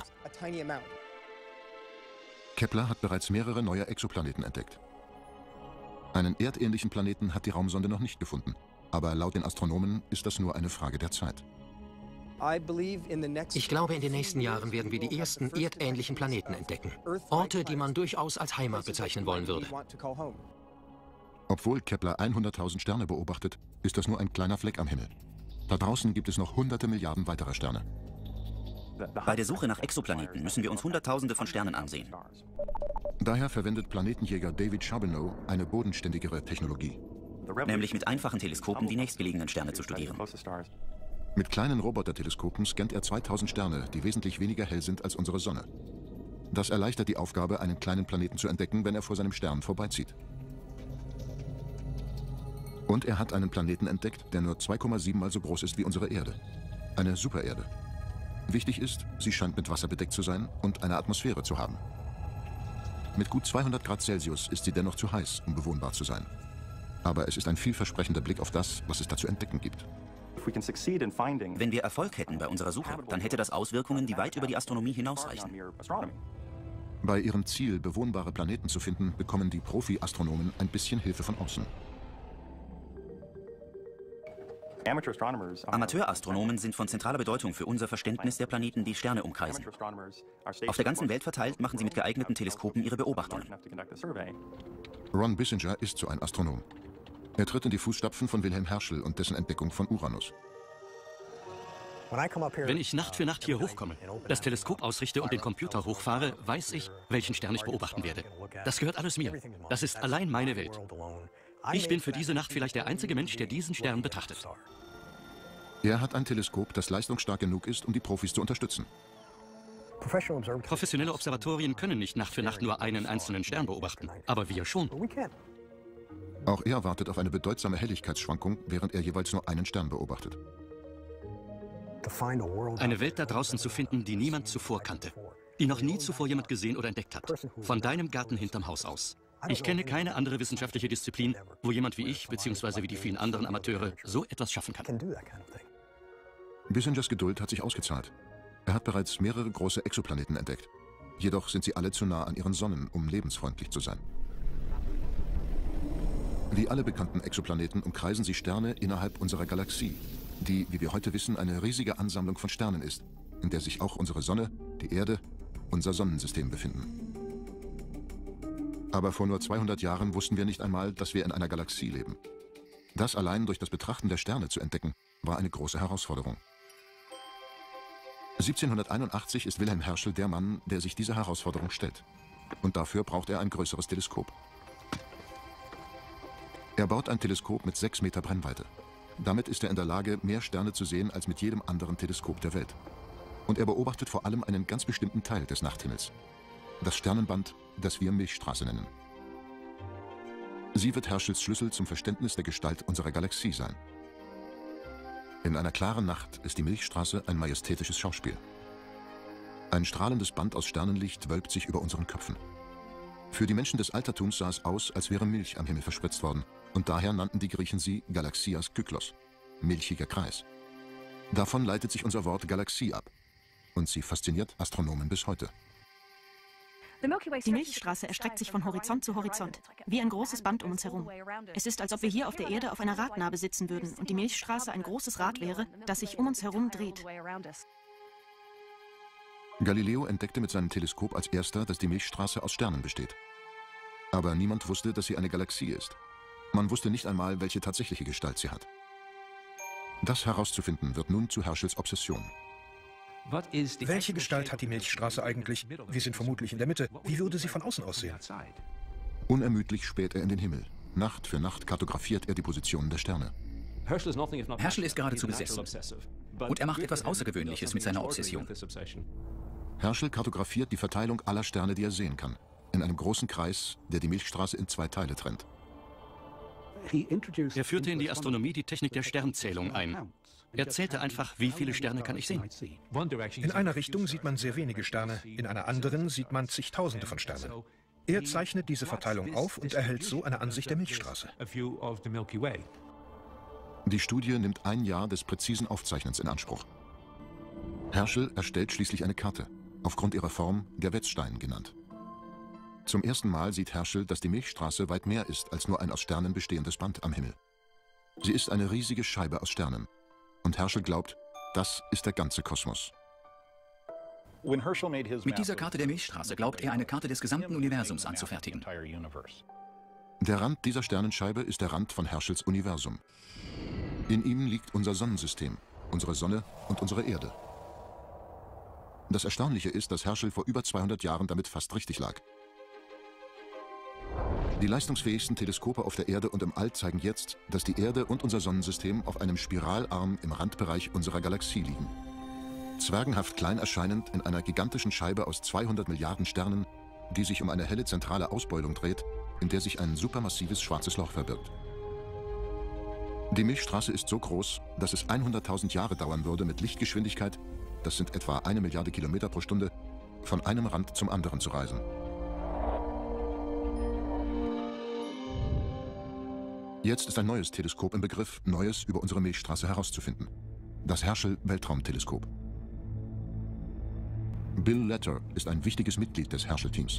Kepler hat bereits mehrere neue Exoplaneten entdeckt. Einen erdähnlichen Planeten hat die Raumsonde noch nicht gefunden, aber laut den Astronomen ist das nur eine Frage der Zeit. Ich glaube, in den nächsten Jahren werden wir die ersten erdähnlichen Planeten entdecken. Orte, die man durchaus als Heimat bezeichnen wollen würde. Obwohl Kepler hunderttausend Sterne beobachtet, ist das nur ein kleiner Fleck am Himmel. Da draußen gibt es noch hunderte Milliarden weiterer Sterne. Bei der Suche nach Exoplaneten müssen wir uns Hunderttausende von Sternen ansehen. Daher verwendet Planetenjäger David Charbonneau eine bodenständigere Technologie. Nämlich mit einfachen Teleskopen die nächstgelegenen Sterne zu studieren. Mit kleinen Roboterteleskopen scannt er zweitausend Sterne, die wesentlich weniger hell sind als unsere Sonne. Das erleichtert die Aufgabe, einen kleinen Planeten zu entdecken, wenn er vor seinem Stern vorbeizieht. Und er hat einen Planeten entdeckt, der nur zwei Komma sieben Mal so groß ist wie unsere Erde. Eine Supererde. Wichtig ist, sie scheint mit Wasser bedeckt zu sein und eine Atmosphäre zu haben. Mit gut zweihundert Grad Celsius ist sie dennoch zu heiß, um bewohnbar zu sein. Aber es ist ein vielversprechender Blick auf das, was es da zu entdecken gibt. Wenn wir Erfolg hätten bei unserer Suche, dann hätte das Auswirkungen, die weit über die Astronomie hinausreichen. Bei ihrem Ziel, bewohnbare Planeten zu finden, bekommen die Profi-Astronomen ein bisschen Hilfe von außen. Amateurastronomen sind von zentraler Bedeutung für unser Verständnis der Planeten, die Sterne umkreisen. Auf der ganzen Welt verteilt machen sie mit geeigneten Teleskopen ihre Beobachtungen. Ron Bissinger ist so ein Astronom. Er tritt in die Fußstapfen von Wilhelm Herschel und dessen Entdeckung von Uranus. Wenn ich Nacht für Nacht hier hochkomme, das Teleskop ausrichte und den Computer hochfahre, weiß ich, welchen Stern ich beobachten werde. Das gehört alles mir. Das ist allein meine Welt. Ich bin für diese Nacht vielleicht der einzige Mensch, der diesen Stern betrachtet. Er hat ein Teleskop, das leistungsstark genug ist, um die Profis zu unterstützen. Professionelle Observatorien können nicht Nacht für Nacht nur einen einzelnen Stern beobachten, aber wir schon. Auch er wartet auf eine bedeutsame Helligkeitsschwankung, während er jeweils nur einen Stern beobachtet. Eine Welt da draußen zu finden, die niemand zuvor kannte, die noch nie zuvor jemand gesehen oder entdeckt hat, von deinem Garten hinterm Haus aus. Ich kenne keine andere wissenschaftliche Disziplin, wo jemand wie ich, beziehungsweise wie die vielen anderen Amateure, so etwas schaffen kann. Bissingers Geduld hat sich ausgezahlt. Er hat bereits mehrere große Exoplaneten entdeckt. Jedoch sind sie alle zu nah an ihren Sonnen, um lebensfreundlich zu sein. Wie alle bekannten Exoplaneten umkreisen sie Sterne innerhalb unserer Galaxie, die, wie wir heute wissen, eine riesige Ansammlung von Sternen ist, in der sich auch unsere Sonne, die Erde, unser Sonnensystem befinden. Aber vor nur zweihundert Jahren wussten wir nicht einmal, dass wir in einer Galaxie leben. Das allein durch das Betrachten der Sterne zu entdecken, war eine große Herausforderung. siebzehnhunderteinundachtzig ist Wilhelm Herschel der Mann, der sich dieser Herausforderung stellt. Und dafür braucht er ein größeres Teleskop. Er baut ein Teleskop mit sechs Meter Brennweite. Damit ist er in der Lage, mehr Sterne zu sehen als mit jedem anderen Teleskop der Welt. Und er beobachtet vor allem einen ganz bestimmten Teil des Nachthimmels. Das Sternenband, das wir Milchstraße nennen. Sie wird Herschels Schlüssel zum Verständnis der Gestalt unserer Galaxie sein. In einer klaren Nacht ist die Milchstraße ein majestätisches Schauspiel. Ein strahlendes Band aus Sternenlicht wölbt sich über unseren Köpfen. Für die Menschen des Altertums sah es aus, als wäre Milch am Himmel verspritzt worden, und daher nannten die Griechen sie Galaxias Kyklos, milchiger Kreis. Davon leitet sich unser Wort Galaxie ab, und sie fasziniert Astronomen bis heute. Die Milchstraße erstreckt sich von Horizont zu Horizont, wie ein großes Band um uns herum. Es ist, als ob wir hier auf der Erde auf einer Radnabe sitzen würden und die Milchstraße ein großes Rad wäre, das sich um uns herum dreht. Galileo entdeckte mit seinem Teleskop als erster, dass die Milchstraße aus Sternen besteht. Aber niemand wusste, dass sie eine Galaxie ist. Man wusste nicht einmal, welche tatsächliche Gestalt sie hat. Das herauszufinden wird nun zu Herschels Obsession. Welche Gestalt hat die Milchstraße eigentlich? Wir sind vermutlich in der Mitte. Wie würde sie von außen aussehen? Unermüdlich späht er in den Himmel. Nacht für Nacht kartografiert er die Positionen der Sterne. Herschel ist geradezu besessen. Und er macht etwas Außergewöhnliches mit seiner Obsession. Herschel kartografiert die Verteilung aller Sterne, die er sehen kann, in einem großen Kreis, der die Milchstraße in zwei Teile trennt. Er führte in die Astronomie die Technik der Sternzählung ein. Er zählte einfach, wie viele Sterne kann ich sehen. In einer Richtung sieht man sehr wenige Sterne, in einer anderen sieht man zigtausende von Sternen. Er zeichnet diese Verteilung auf und erhält so eine Ansicht der Milchstraße. Die Studie nimmt ein Jahr des präzisen Aufzeichnens in Anspruch. Herschel erstellt schließlich eine Karte, aufgrund ihrer Form Gervais-Stein genannt. Zum ersten Mal sieht Herschel, dass die Milchstraße weit mehr ist als nur ein aus Sternen bestehendes Band am Himmel. Sie ist eine riesige Scheibe aus Sternen. Und Herschel glaubt, das ist der ganze Kosmos. Mit dieser Karte der Milchstraße glaubt er, eine Karte des gesamten Universums anzufertigen. Der Rand dieser Sternenscheibe ist der Rand von Herschels Universum. In ihm liegt unser Sonnensystem, unsere Sonne und unsere Erde. Das Erstaunliche ist, dass Herschel vor über zweihundert Jahren damit fast richtig lag. Die leistungsfähigsten Teleskope auf der Erde und im All zeigen jetzt, dass die Erde und unser Sonnensystem auf einem Spiralarm im Randbereich unserer Galaxie liegen. Zwergenhaft klein erscheinend in einer gigantischen Scheibe aus zweihundert Milliarden Sternen, die sich um eine helle zentrale Ausbeulung dreht, in der sich ein supermassives schwarzes Loch verbirgt. Die Milchstraße ist so groß, dass es hunderttausend Jahre dauern würde, mit Lichtgeschwindigkeit, das sind etwa eine Milliarde Kilometer pro Stunde, von einem Rand zum anderen zu reisen. Jetzt ist ein neues Teleskop im Begriff, Neues über unsere Milchstraße herauszufinden. Das Herschel-Weltraumteleskop. Bill Letter ist ein wichtiges Mitglied des Herschel-Teams.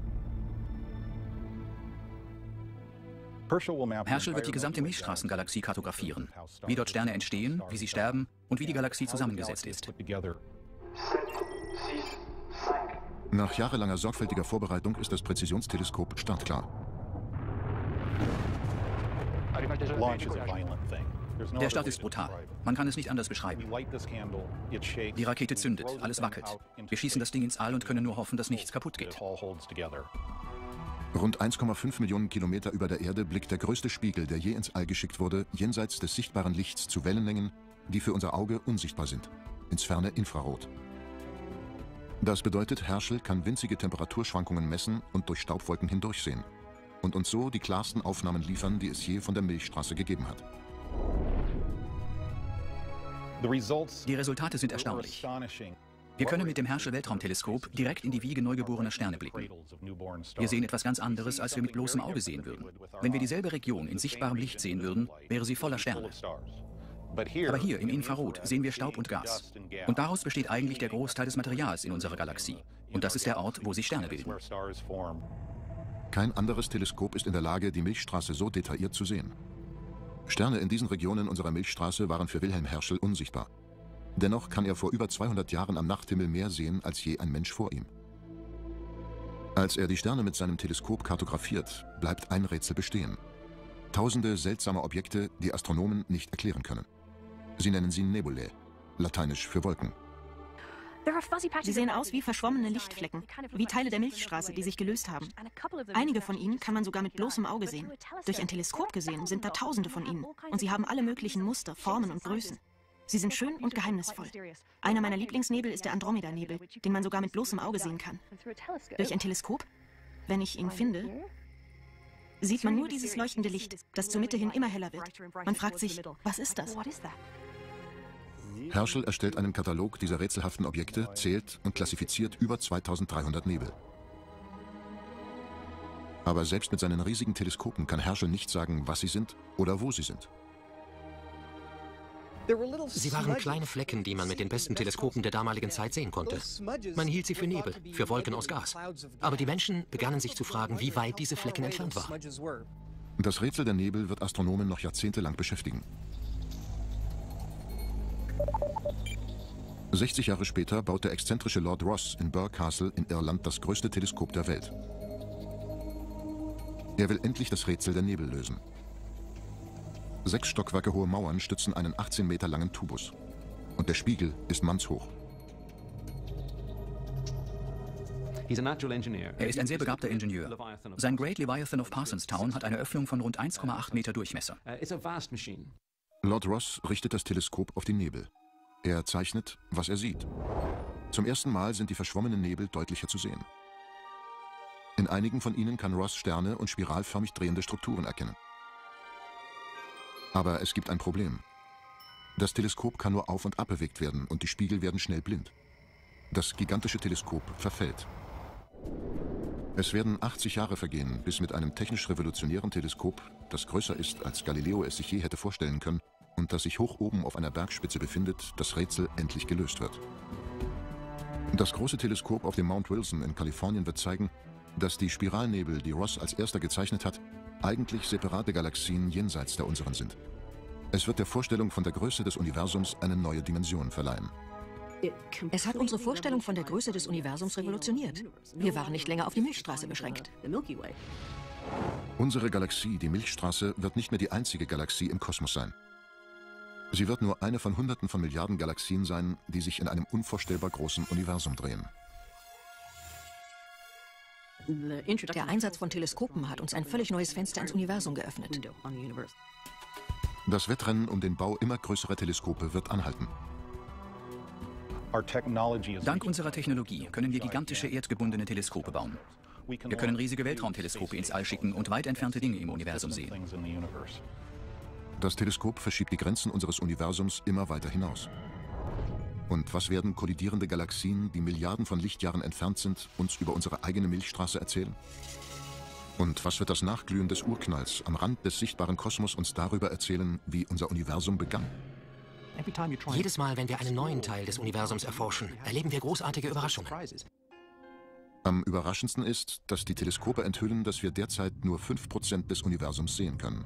Herschel wird die gesamte Milchstraßengalaxie kartografieren, wie dort Sterne entstehen, wie sie sterben und wie die Galaxie zusammengesetzt ist. Nach jahrelanger sorgfältiger Vorbereitung ist das Präzisionsteleskop startklar. Der Start ist brutal. Man kann es nicht anders beschreiben. Die Rakete zündet, alles wackelt. Wir schießen das Ding ins All und können nur hoffen, dass nichts kaputt geht. Rund eins Komma fünf Millionen Kilometer über der Erde blickt der größte Spiegel, der je ins All geschickt wurde, jenseits des sichtbaren Lichts zu Wellenlängen, die für unser Auge unsichtbar sind, ins ferne Infrarot. Das bedeutet, Herschel kann winzige Temperaturschwankungen messen und durch Staubwolken hindurchsehen und uns so die klarsten Aufnahmen liefern, die es je von der Milchstraße gegeben hat. Die Resultate sind erstaunlich. Wir können mit dem Herschel-Weltraumteleskop direkt in die Wiege neugeborener Sterne blicken. Wir sehen etwas ganz anderes, als wir mit bloßem Auge sehen würden. Wenn wir dieselbe Region in sichtbarem Licht sehen würden, wäre sie voller Sterne. Aber hier im Infrarot sehen wir Staub und Gas. Und daraus besteht eigentlich der Großteil des Materials in unserer Galaxie. Und das ist der Ort, wo sich Sterne bilden. Kein anderes Teleskop ist in der Lage, die Milchstraße so detailliert zu sehen. Sterne in diesen Regionen unserer Milchstraße waren für Wilhelm Herschel unsichtbar. Dennoch kann er vor über zweihundert Jahren am Nachthimmel mehr sehen als je ein Mensch vor ihm. Als er die Sterne mit seinem Teleskop kartografiert, bleibt ein Rätsel bestehen. Tausende seltsamer Objekte, die Astronomen nicht erklären können. Sie nennen sie Nebulae, lateinisch für Wolken. Sie sehen aus wie verschwommene Lichtflecken, wie Teile der Milchstraße, die sich gelöst haben. Einige von ihnen kann man sogar mit bloßem Auge sehen. Durch ein Teleskop gesehen sind da Tausende von ihnen. Und sie haben alle möglichen Muster, Formen und Größen. Sie sind schön und geheimnisvoll. Einer meiner Lieblingsnebel ist der Andromeda-Nebel, den man sogar mit bloßem Auge sehen kann. Durch ein Teleskop, wenn ich ihn finde, sieht man nur dieses leuchtende Licht, das zur Mitte hin immer heller wird. Man fragt sich, was ist das? Herschel erstellt einen Katalog dieser rätselhaften Objekte, zählt und klassifiziert über zweitausenddreihundert Nebel. Aber selbst mit seinen riesigen Teleskopen kann Herschel nicht sagen, was sie sind oder wo sie sind. Sie waren kleine Flecken, die man mit den besten Teleskopen der damaligen Zeit sehen konnte. Man hielt sie für Nebel, für Wolken aus Gas. Aber die Menschen begannen sich zu fragen, wie weit diese Flecken entfernt waren. Das Rätsel der Nebel wird Astronomen noch jahrzehntelang beschäftigen. sechzig Jahre später baut der exzentrische Lord Rosse in Birr Castle in Irland das größte Teleskop der Welt. Er will endlich das Rätsel der Nebel lösen. Sechs Stockwerke hohe Mauern stützen einen achtzehn Meter langen Tubus. Und der Spiegel ist mannshoch. Er ist ein sehr begabter Ingenieur. Sein Great Leviathan of Parsonstown hat eine Öffnung von rund eins Komma acht Meter Durchmesser. Lord Rosse richtet das Teleskop auf die Nebel. Er zeichnet, was er sieht. Zum ersten Mal sind die verschwommenen Nebel deutlicher zu sehen. In einigen von ihnen kann Rosse Sterne und spiralförmig drehende Strukturen erkennen. Aber es gibt ein Problem. Das Teleskop kann nur auf und ab bewegt werden und die Spiegel werden schnell blind. Das gigantische Teleskop verfällt. Es werden achtzig Jahre vergehen, bis mit einem technisch revolutionären Teleskop, das größer ist, als Galileo es sich je hätte vorstellen können und das sich hoch oben auf einer Bergspitze befindet, das Rätsel endlich gelöst wird. Das große Teleskop auf dem Mount Wilson in Kalifornien wird zeigen, dass die Spiralnebel, die Rosse als erster gezeichnet hat, eigentlich separate Galaxien jenseits der unseren sind. Es wird der Vorstellung von der Größe des Universums eine neue Dimension verleihen. Es hat unsere Vorstellung von der Größe des Universums revolutioniert. Wir waren nicht länger auf die Milchstraße beschränkt. Unsere Galaxie, die Milchstraße, wird nicht mehr die einzige Galaxie im Kosmos sein. Sie wird nur eine von Hunderten von Milliarden Galaxien sein, die sich in einem unvorstellbar großen Universum drehen. Der Einsatz von Teleskopen hat uns ein völlig neues Fenster ins Universum geöffnet. Das Wettrennen um den Bau immer größerer Teleskope wird anhalten. Dank unserer Technologie können wir gigantische erdgebundene Teleskope bauen. Wir können riesige Weltraumteleskope ins All schicken und weit entfernte Dinge im Universum sehen. Das Teleskop verschiebt die Grenzen unseres Universums immer weiter hinaus. Und was werden kollidierende Galaxien, die Milliarden von Lichtjahren entfernt sind, uns über unsere eigene Milchstraße erzählen? Und was wird das Nachglühen des Urknalls am Rand des sichtbaren Kosmos uns darüber erzählen, wie unser Universum begann? Jedes Mal, wenn wir einen neuen Teil des Universums erforschen, erleben wir großartige Überraschungen. Am überraschendsten ist, dass die Teleskope enthüllen, dass wir derzeit nur fünf Prozent des Universums sehen können.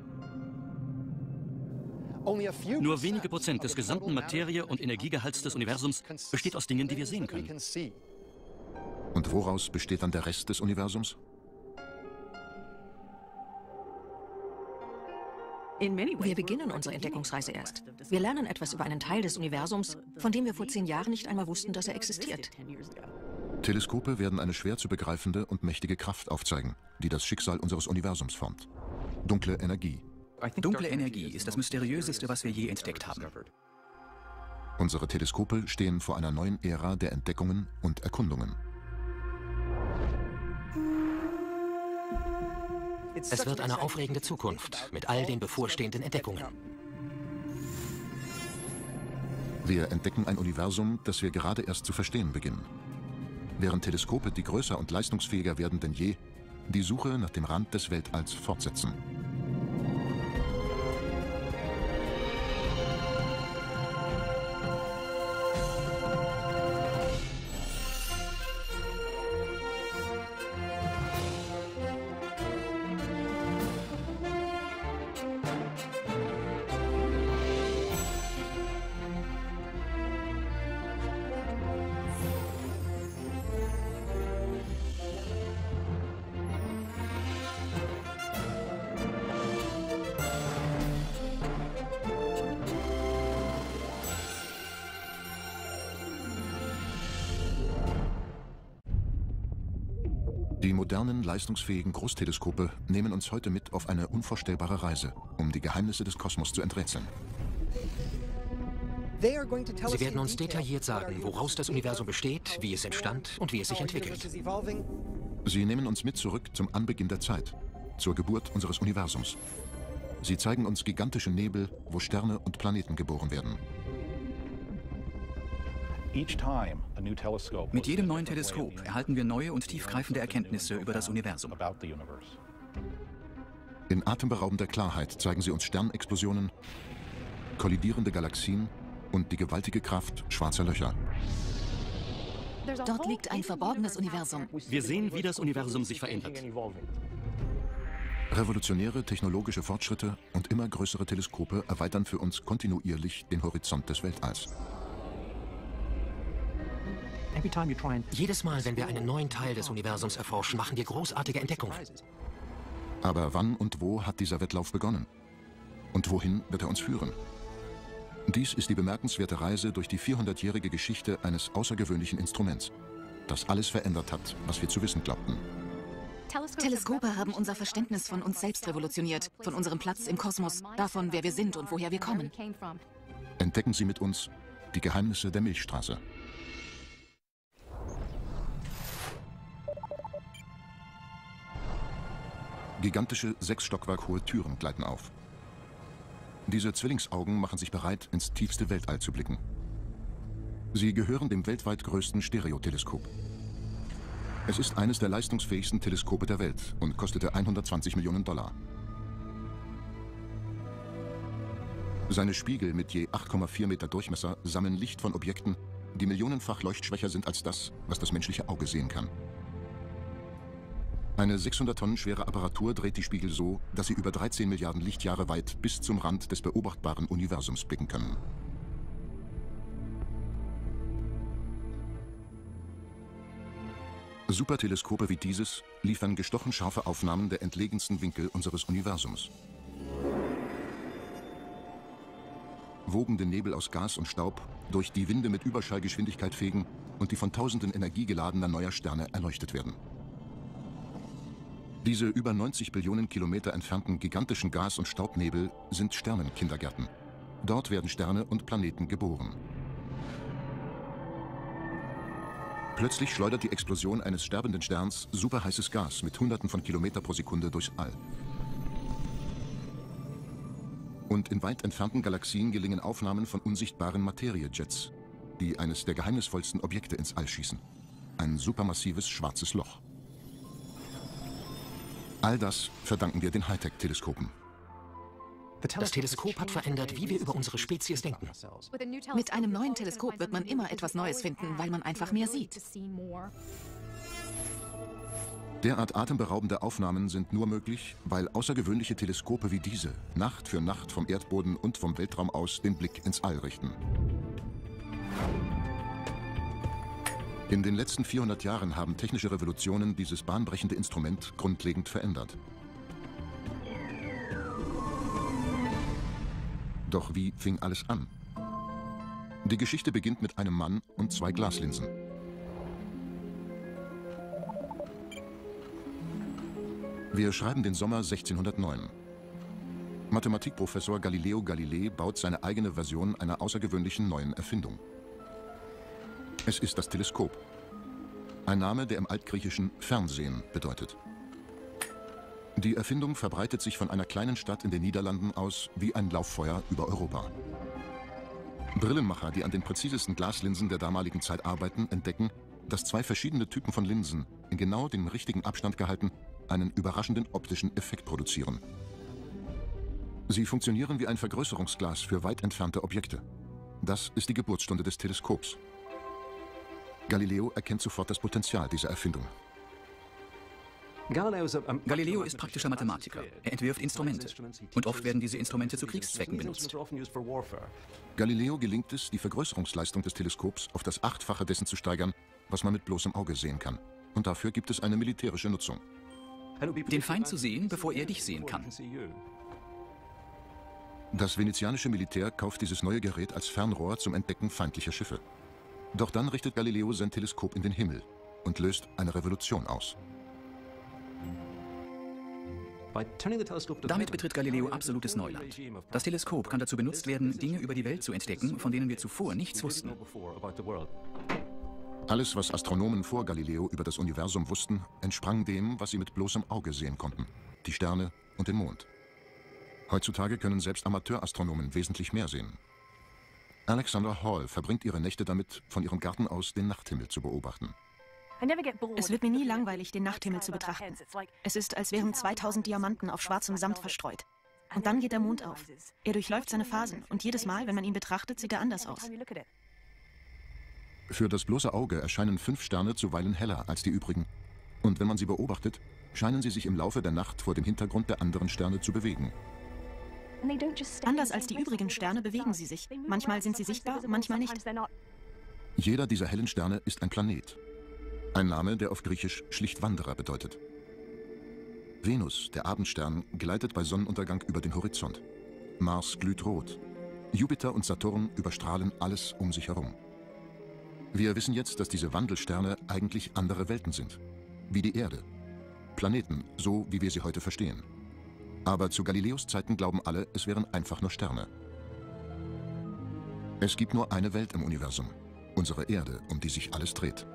Nur wenige Prozent des gesamten Materie- und Energiegehalts des Universums besteht aus Dingen, die wir sehen können. Und woraus besteht dann der Rest des Universums? Wir beginnen unsere Entdeckungsreise erst. Wir lernen etwas über einen Teil des Universums, von dem wir vor zehn Jahren nicht einmal wussten, dass er existiert. Teleskope werden eine schwer zu begreifende und mächtige Kraft aufzeigen, die das Schicksal unseres Universums formt. Dunkle Energie. Dunkle Energie ist das Mysteriöseste, was wir je entdeckt haben. Unsere Teleskope stehen vor einer neuen Ära der Entdeckungen und Erkundungen. Es wird eine aufregende Zukunft mit all den bevorstehenden Entdeckungen. Wir entdecken ein Universum, das wir gerade erst zu verstehen beginnen. Während Teleskope, die größer und leistungsfähiger werden denn je, die Suche nach dem Rand des Weltalls fortsetzen. Die modernen, leistungsfähigen Großteleskope nehmen uns heute mit auf eine unvorstellbare Reise, um die Geheimnisse des Kosmos zu enträtseln. Sie werden uns detailliert sagen, woraus das Universum besteht, wie es entstand und wie es sich entwickelt. Sie nehmen uns mit zurück zum Anbeginn der Zeit, zur Geburt unseres Universums. Sie zeigen uns gigantische Nebel, wo Sterne und Planeten geboren werden. Mit jedem neuen Teleskop erhalten wir neue und tiefgreifende Erkenntnisse über das Universum. In atemberaubender Klarheit zeigen sie uns Sternexplosionen, kollidierende Galaxien und die gewaltige Kraft schwarzer Löcher. Dort liegt ein verborgenes Universum. Wir sehen, wie das Universum sich verändert. Revolutionäre technologische Fortschritte und immer größere Teleskope erweitern für uns kontinuierlich den Horizont des Weltalls. Jedes Mal, wenn wir einen neuen Teil des Universums erforschen, machen wir großartige Entdeckungen. Aber wann und wo hat dieser Wettlauf begonnen? Und wohin wird er uns führen? Dies ist die bemerkenswerte Reise durch die vierhundertjährige Geschichte eines außergewöhnlichen Instruments, das alles verändert hat, was wir zu wissen glaubten. Teleskope haben unser Verständnis von uns selbst revolutioniert, von unserem Platz im Kosmos, davon, wer wir sind und woher wir kommen. Entdecken Sie mit uns die Geheimnisse der Milchstraße. Gigantische, sechs Stockwerk hohe Türen gleiten auf. Diese Zwillingsaugen machen sich bereit, ins tiefste Weltall zu blicken. Sie gehören dem weltweit größten Stereoteleskop. Es ist eines der leistungsfähigsten Teleskope der Welt und kostete hundertzwanzig Millionen Dollar. Seine Spiegel mit je acht Komma vier Meter Durchmesser sammeln Licht von Objekten, die millionenfach leuchtschwächer sind als das, was das menschliche Auge sehen kann. Eine sechshundert Tonnen schwere Apparatur dreht die Spiegel so, dass sie über dreizehn Milliarden Lichtjahre weit bis zum Rand des beobachtbaren Universums blicken können. Superteleskope wie dieses liefern gestochen scharfe Aufnahmen der entlegensten Winkel unseres Universums. Wogende Nebel aus Gas und Staub, durch die Winde mit Überschallgeschwindigkeit fegen und die von tausenden energiegeladener neuer Sterne erleuchtet werden. Diese über neunzig Billionen Kilometer entfernten gigantischen Gas- und Staubnebel sind Sternenkindergärten. Dort werden Sterne und Planeten geboren. Plötzlich schleudert die Explosion eines sterbenden Sterns superheißes Gas mit Hunderten von Kilometern pro Sekunde durchs All. Und in weit entfernten Galaxien gelingen Aufnahmen von unsichtbaren Materiejets, die eines der geheimnisvollsten Objekte ins All schießen. Ein supermassives schwarzes Loch. All das verdanken wir den Hightech-Teleskopen. Das Teleskop hat verändert, wie wir über unsere Spezies denken. Mit einem neuen Teleskop wird man immer etwas Neues finden, weil man einfach mehr sieht. Derart atemberaubende Aufnahmen sind nur möglich, weil außergewöhnliche Teleskope wie diese Nacht für Nacht vom Erdboden und vom Weltraum aus den Blick ins All richten. In den letzten vierhundert Jahren haben technische Revolutionen dieses bahnbrechende Instrument grundlegend verändert. Doch wie fing alles an? Die Geschichte beginnt mit einem Mann und zwei Glaslinsen. Wir schreiben den Sommer sechzehnhundertneun. Mathematikprofessor Galileo Galilei baut seine eigene Version einer außergewöhnlichen neuen Erfindung. Es ist das Teleskop. Ein Name, der im Altgriechischen Fernsehen bedeutet. Die Erfindung verbreitet sich von einer kleinen Stadt in den Niederlanden aus wie ein Lauffeuer über Europa. Brillenmacher, die an den präzisesten Glaslinsen der damaligen Zeit arbeiten, entdecken, dass zwei verschiedene Typen von Linsen, in genau dem richtigen Abstand gehalten, einen überraschenden optischen Effekt produzieren. Sie funktionieren wie ein Vergrößerungsglas für weit entfernte Objekte. Das ist die Geburtsstunde des Teleskops. Galileo erkennt sofort das Potenzial dieser Erfindung. Galileo ist praktischer Mathematiker. Er entwirft Instrumente. Und oft werden diese Instrumente zu Kriegszwecken benutzt. Galileo gelingt es, die Vergrößerungsleistung des Teleskops auf das Achtfache dessen zu steigern, was man mit bloßem Auge sehen kann. Und dafür gibt es eine militärische Nutzung. Den Feind zu sehen, bevor er dich sehen kann. Das venezianische Militär kauft dieses neue Gerät als Fernrohr zum Entdecken feindlicher Schiffe. Doch dann richtet Galileo sein Teleskop in den Himmel und löst eine Revolution aus. Damit betritt Galileo absolutes Neuland. Das Teleskop kann dazu benutzt werden, Dinge über die Welt zu entdecken, von denen wir zuvor nichts wussten. Alles, was Astronomen vor Galileo über das Universum wussten, entsprang dem, was sie mit bloßem Auge sehen konnten. Die Sterne und den Mond. Heutzutage können selbst Amateurastronomen wesentlich mehr sehen. Alexandra Hall verbringt ihre Nächte damit, von ihrem Garten aus den Nachthimmel zu beobachten. Es wird mir nie langweilig, den Nachthimmel zu betrachten. Es ist, als wären zweitausend Diamanten auf schwarzem Samt verstreut. Und dann geht der Mond auf. Er durchläuft seine Phasen und jedes Mal, wenn man ihn betrachtet, sieht er anders aus. Für das bloße Auge erscheinen fünf Sterne zuweilen heller als die übrigen. Und wenn man sie beobachtet, scheinen sie sich im Laufe der Nacht vor dem Hintergrund der anderen Sterne zu bewegen. Anders als die übrigen Sterne bewegen sie sich. Manchmal sind sie sichtbar, manchmal nicht. Jeder dieser hellen Sterne ist ein Planet. Ein Name, der auf Griechisch schlicht Wanderer bedeutet. Venus, der Abendstern, gleitet bei Sonnenuntergang über den Horizont. Mars glüht rot. Jupiter und Saturn überstrahlen alles um sich herum. Wir wissen jetzt, dass diese Wandelsterne eigentlich andere Welten sind. Wie die Erde. Planeten, so wie wir sie heute verstehen. Aber zu Galileos Zeiten glauben alle, es wären einfach nur Sterne. Es gibt nur eine Welt im Universum. Unsere Erde, um die sich alles dreht.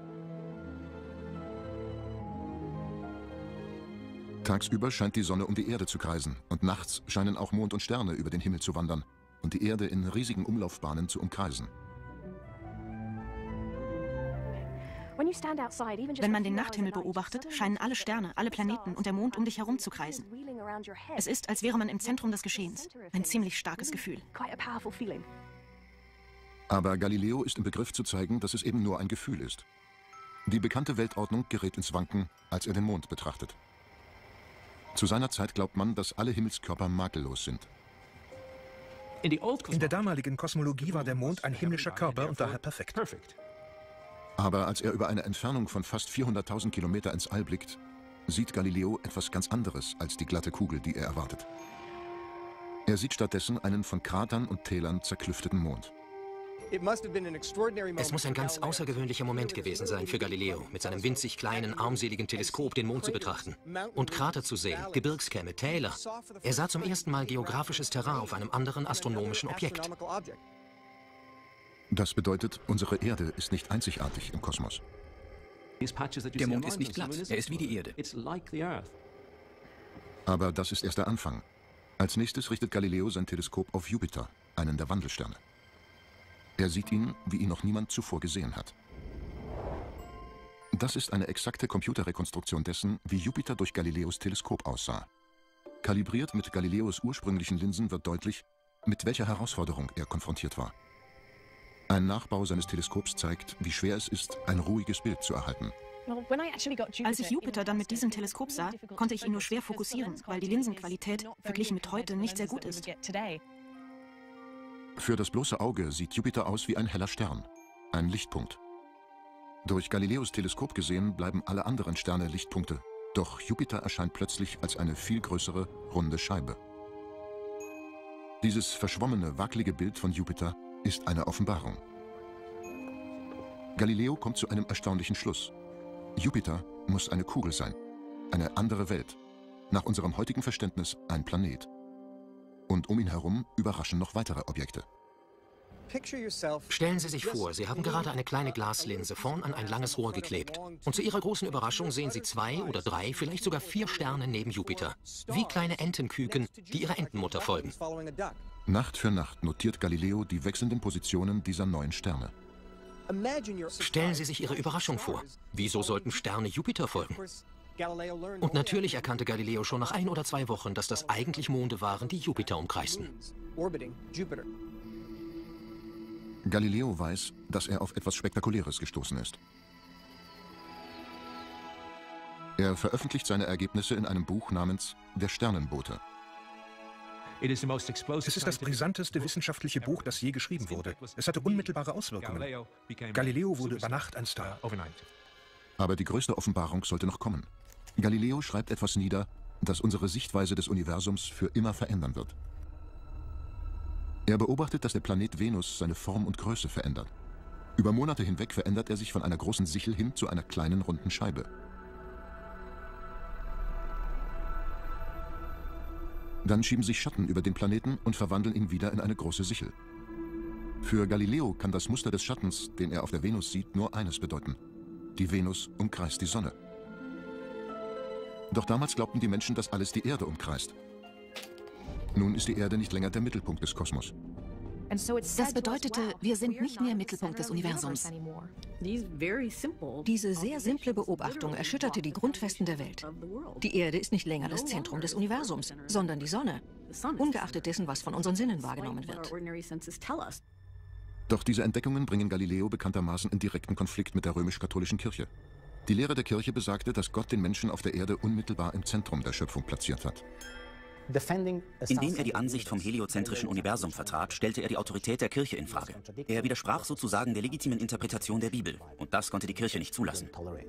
Tagsüber scheint die Sonne um die Erde zu kreisen und nachts scheinen auch Mond und Sterne über den Himmel zu wandern und die Erde in riesigen Umlaufbahnen zu umkreisen. Wenn man den Nachthimmel beobachtet, scheinen alle Sterne, alle Planeten und der Mond um dich herum zu kreisen. Es ist, als wäre man im Zentrum des Geschehens. Ein ziemlich starkes Gefühl. Aber Galileo ist im Begriff zu zeigen, dass es eben nur ein Gefühl ist. Die bekannte Weltordnung gerät ins Wanken, als er den Mond betrachtet. Zu seiner Zeit glaubt man, dass alle Himmelskörper makellos sind. In der damaligen Kosmologie war der Mond ein himmlischer Körper und daher perfekt. Aber als er über eine Entfernung von fast vierhunderttausend Kilometer ins All blickt, sieht Galileo etwas ganz anderes als die glatte Kugel, die er erwartet. Er sieht stattdessen einen von Kratern und Tälern zerklüfteten Mond. Es muss ein ganz außergewöhnlicher Moment gewesen sein für Galileo, mit seinem winzig kleinen, armseligen Teleskop den Mond zu betrachten und Krater zu sehen, Gebirgskämme, Täler. Er sah zum ersten Mal geografisches Terrain auf einem anderen astronomischen Objekt. Das bedeutet, unsere Erde ist nicht einzigartig im Kosmos. Der Mond ist nicht glatt, er ist wie die Erde. Aber das ist erst der Anfang. Als nächstes richtet Galileo sein Teleskop auf Jupiter, einen der Wandelsterne. Er sieht ihn, wie ihn noch niemand zuvor gesehen hat. Das ist eine exakte Computerrekonstruktion dessen, wie Jupiter durch Galileos Teleskop aussah. Kalibriert mit Galileos ursprünglichen Linsen wird deutlich, mit welcher Herausforderung er konfrontiert war. Ein Nachbau seines Teleskops zeigt, wie schwer es ist, ein ruhiges Bild zu erhalten. Als ich Jupiter dann mit diesem Teleskop sah, konnte ich ihn nur schwer fokussieren, weil die Linsenqualität verglichen mit heute nicht sehr gut ist. Für das bloße Auge sieht Jupiter aus wie ein heller Stern, ein Lichtpunkt. Durch Galileos Teleskop gesehen bleiben alle anderen Sterne Lichtpunkte, doch Jupiter erscheint plötzlich als eine viel größere, runde Scheibe. Dieses verschwommene, wackelige Bild von Jupiter ist eine Offenbarung. Galileo kommt zu einem erstaunlichen Schluss. Jupiter muss eine Kugel sein, eine andere Welt, nach unserem heutigen Verständnis ein Planet. Und um ihn herum überraschen noch weitere Objekte. Stellen Sie sich vor, Sie haben gerade eine kleine Glaslinse vorn an ein langes Rohr geklebt. Und zu Ihrer großen Überraschung sehen Sie zwei oder drei, vielleicht sogar vier Sterne neben Jupiter. Wie kleine Entenküken, die ihrer Entenmutter folgen. Nacht für Nacht notiert Galileo die wechselnden Positionen dieser neuen Sterne. Stellen Sie sich Ihre Überraschung vor. Wieso sollten Sterne Jupiter folgen? Und natürlich erkannte Galileo schon nach ein oder zwei Wochen, dass das eigentlich Monde waren, die Jupiter umkreisten. Galileo weiß, dass er auf etwas Spektakuläres gestoßen ist. Er veröffentlicht seine Ergebnisse in einem Buch namens Der Sternenbote. Es ist das brisanteste wissenschaftliche Buch, das je geschrieben wurde. Es hatte unmittelbare Auswirkungen. Galileo wurde über Nacht ein Star. Aber die größte Offenbarung sollte noch kommen. Galileo schreibt etwas nieder, das unsere Sichtweise des Universums für immer verändern wird. Er beobachtet, dass der Planet Venus seine Form und Größe verändert. Über Monate hinweg verändert er sich von einer großen Sichel hin zu einer kleinen runden Scheibe. Dann schieben sich Schatten über den Planeten und verwandeln ihn wieder in eine große Sichel. Für Galileo kann das Muster des Schattens, den er auf der Venus sieht, nur eines bedeuten: Die Venus umkreist die Sonne. Doch damals glaubten die Menschen, dass alles die Erde umkreist. Nun ist die Erde nicht länger der Mittelpunkt des Kosmos. Das bedeutete, wir sind nicht mehr Mittelpunkt des Universums. Diese sehr simple Beobachtung erschütterte die Grundfesten der Welt. Die Erde ist nicht länger das Zentrum des Universums, sondern die Sonne, ungeachtet dessen, was von unseren Sinnen wahrgenommen wird. Doch diese Entdeckungen bringen Galileo bekanntermaßen in direkten Konflikt mit der römisch-katholischen Kirche. Die Lehre der Kirche besagte, dass Gott den Menschen auf der Erde unmittelbar im Zentrum der Schöpfung platziert hat. Indem er die Ansicht vom heliozentrischen Universum vertrat, stellte er die Autorität der Kirche in Frage. Er widersprach sozusagen der legitimen Interpretation der Bibel. Und das konnte die Kirche nicht zulassen.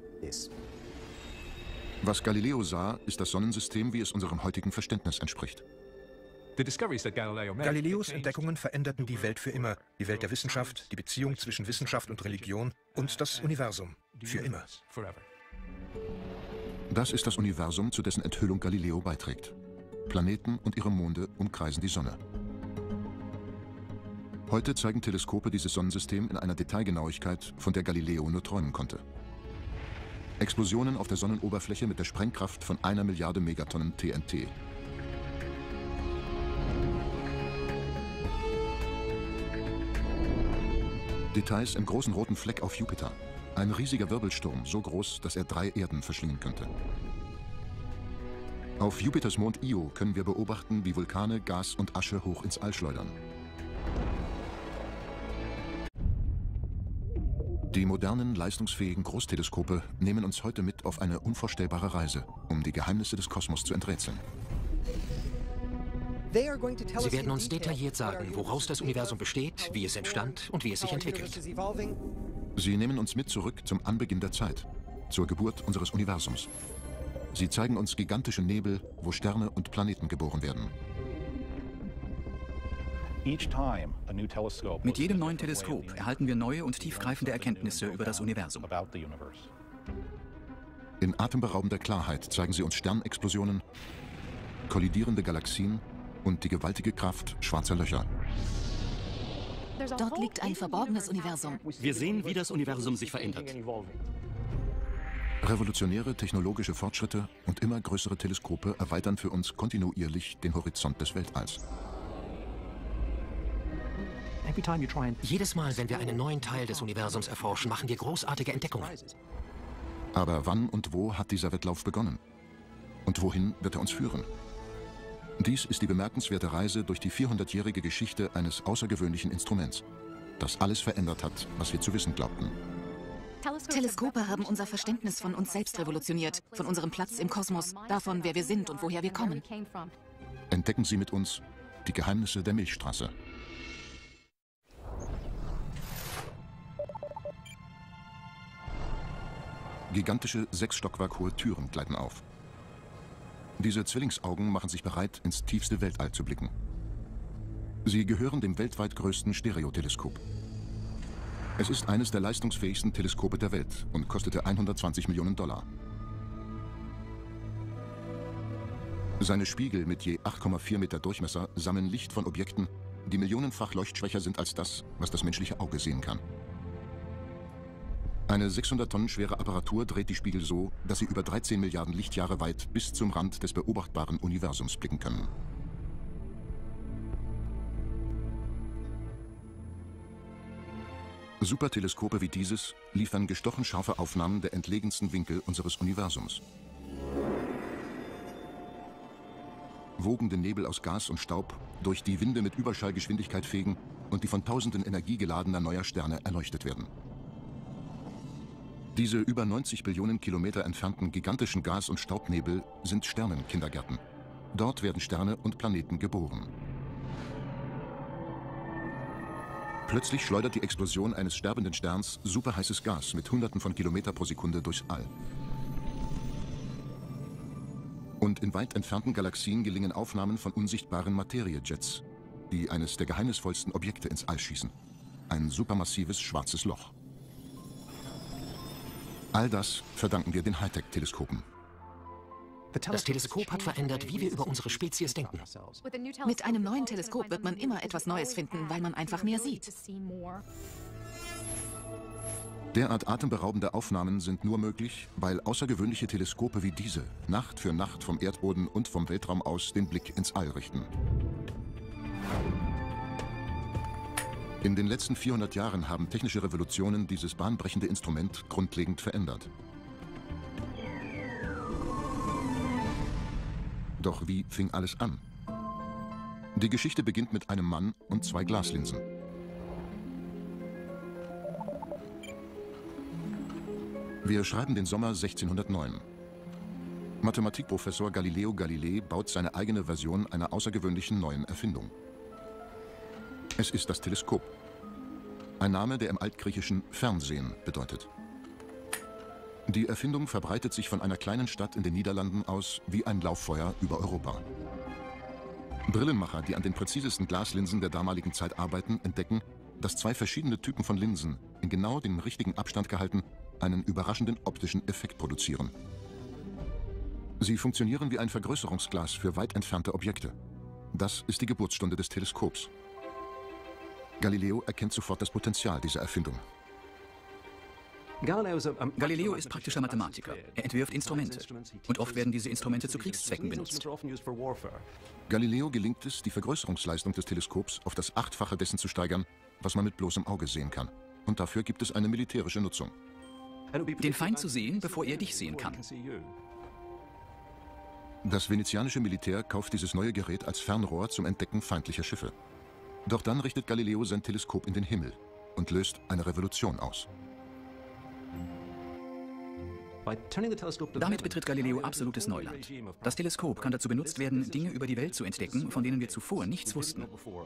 Was Galileo sah, ist das Sonnensystem, wie es unserem heutigen Verständnis entspricht. Galileos Entdeckungen veränderten die Welt für immer. Die Welt der Wissenschaft, die Beziehung zwischen Wissenschaft und Religion und das Universum. Für immer. Das ist das Universum, zu dessen Enthüllung Galileo beiträgt. Planeten und ihre Monde umkreisen die Sonne. Heute zeigen Teleskope dieses Sonnensystem in einer Detailgenauigkeit, von der Galileo nur träumen konnte. Explosionen auf der Sonnenoberfläche mit der Sprengkraft von einer Milliarde Megatonnen T N T. Details im großen roten Fleck auf Jupiter. Ein riesiger Wirbelsturm, so groß, dass er drei Erden verschlingen könnte. Auf Jupiters Mond Io können wir beobachten, wie Vulkane Gas und Asche hoch ins All schleudern. Die modernen, leistungsfähigen Großteleskope nehmen uns heute mit auf eine unvorstellbare Reise, um die Geheimnisse des Kosmos zu enträtseln. Sie werden uns detailliert sagen, woraus das Universum besteht, wie es entstand und wie es sich entwickelt. Sie nehmen uns mit zurück zum Anbeginn der Zeit, zur Geburt unseres Universums. Sie zeigen uns gigantische Nebel, wo Sterne und Planeten geboren werden. Mit jedem neuen Teleskop erhalten wir neue und tiefgreifende Erkenntnisse über das Universum. In atemberaubender Klarheit zeigen sie uns Sternexplosionen, kollidierende Galaxien und die gewaltige Kraft schwarzer Löcher. Dort liegt ein verborgenes Universum. Wir sehen, wie das Universum sich verändert. Revolutionäre technologische Fortschritte und immer größere Teleskope erweitern für uns kontinuierlich den Horizont des Weltalls. Jedes Mal, wenn wir einen neuen Teil des Universums erforschen, machen wir großartige Entdeckungen. Aber wann und wo hat dieser Wettlauf begonnen? Und wohin wird er uns führen? Dies ist die bemerkenswerte Reise durch die vierhundertjährige Geschichte eines außergewöhnlichen Instruments, das alles verändert hat, was wir zu wissen glaubten. Teleskope haben unser Verständnis von uns selbst revolutioniert, von unserem Platz im Kosmos, davon, wer wir sind und woher wir kommen. Entdecken Sie mit uns die Geheimnisse der Milchstraße. Gigantische, sechs Stockwerk hohe Türen gleiten auf. Diese Zwillingsaugen machen sich bereit, ins tiefste Weltall zu blicken. Sie gehören dem weltweit größten Stereoteleskop. Es ist eines der leistungsfähigsten Teleskope der Welt und kostete hundertzwanzig Millionen Dollar. Seine Spiegel mit je acht Komma vier Meter Durchmesser sammeln Licht von Objekten, die millionenfach leuchtschwächer sind als das, was das menschliche Auge sehen kann. Eine sechshundert Tonnen schwere Apparatur dreht die Spiegel so, dass sie über dreizehn Milliarden Lichtjahre weit bis zum Rand des beobachtbaren Universums blicken können. Superteleskope wie dieses liefern gestochen scharfe Aufnahmen der entlegensten Winkel unseres Universums. Wogende Nebel aus Gas und Staub, durch die Winde mit Überschallgeschwindigkeit fegen und die von tausenden energiegeladener neuer Sterne erleuchtet werden. Diese über neunzig Billionen Kilometer entfernten gigantischen Gas- und Staubnebel sind Sternenkindergärten. Dort werden Sterne und Planeten geboren. Plötzlich schleudert die Explosion eines sterbenden Sterns superheißes Gas mit Hunderten von Kilometer pro Sekunde durchs All. Und in weit entfernten Galaxien gelingen Aufnahmen von unsichtbaren Materiejets, die eines der geheimnisvollsten Objekte ins All schießen. Ein supermassives schwarzes Loch. All das verdanken wir den Hightech-Teleskopen. Das Teleskop hat verändert, wie wir über unsere Spezies denken. Mit einem neuen Teleskop wird man immer etwas Neues finden, weil man einfach mehr sieht. Derart atemberaubende Aufnahmen sind nur möglich, weil außergewöhnliche Teleskope wie diese Nacht für Nacht vom Erdboden und vom Weltraum aus den Blick ins All richten. In den letzten vierhundert Jahren haben technische Revolutionen dieses bahnbrechende Instrument grundlegend verändert. Doch wie fing alles an? Die Geschichte beginnt mit einem Mann und zwei Glaslinsen. Wir schreiben den Sommer sechzehnhundertneun. Mathematikprofessor Galileo Galilei baut seine eigene Version einer außergewöhnlichen neuen Erfindung. Es ist das Teleskop. Ein Name, der im Altgriechischen Fernsehen bedeutet. Die Erfindung verbreitet sich von einer kleinen Stadt in den Niederlanden aus wie ein Lauffeuer über Europa. Brillenmacher, die an den präzisesten Glaslinsen der damaligen Zeit arbeiten, entdecken, dass zwei verschiedene Typen von Linsen, in genau dem richtigen Abstand gehalten, einen überraschenden optischen Effekt produzieren. Sie funktionieren wie ein Vergrößerungsglas für weit entfernte Objekte. Das ist die Geburtsstunde des Teleskops. Galileo erkennt sofort das Potenzial dieser Erfindung. Galileo ist praktischer Mathematiker. Er entwirft Instrumente. Und oft werden diese Instrumente zu Kriegszwecken benutzt. Galileo gelingt es, die Vergrößerungsleistung des Teleskops auf das Achtfache dessen zu steigern, was man mit bloßem Auge sehen kann. Und dafür gibt es eine militärische Nutzung. Den Feind zu sehen, bevor er dich sehen kann. Das venezianische Militär kauft dieses neue Gerät als Fernrohr zum Entdecken feindlicher Schiffe. Doch dann richtet Galileo sein Teleskop in den Himmel und löst eine Revolution aus. Damit betritt Galileo absolutes Neuland. Das Teleskop kann dazu benutzt werden, Dinge über die Welt zu entdecken, von denen wir zuvor nichts wussten.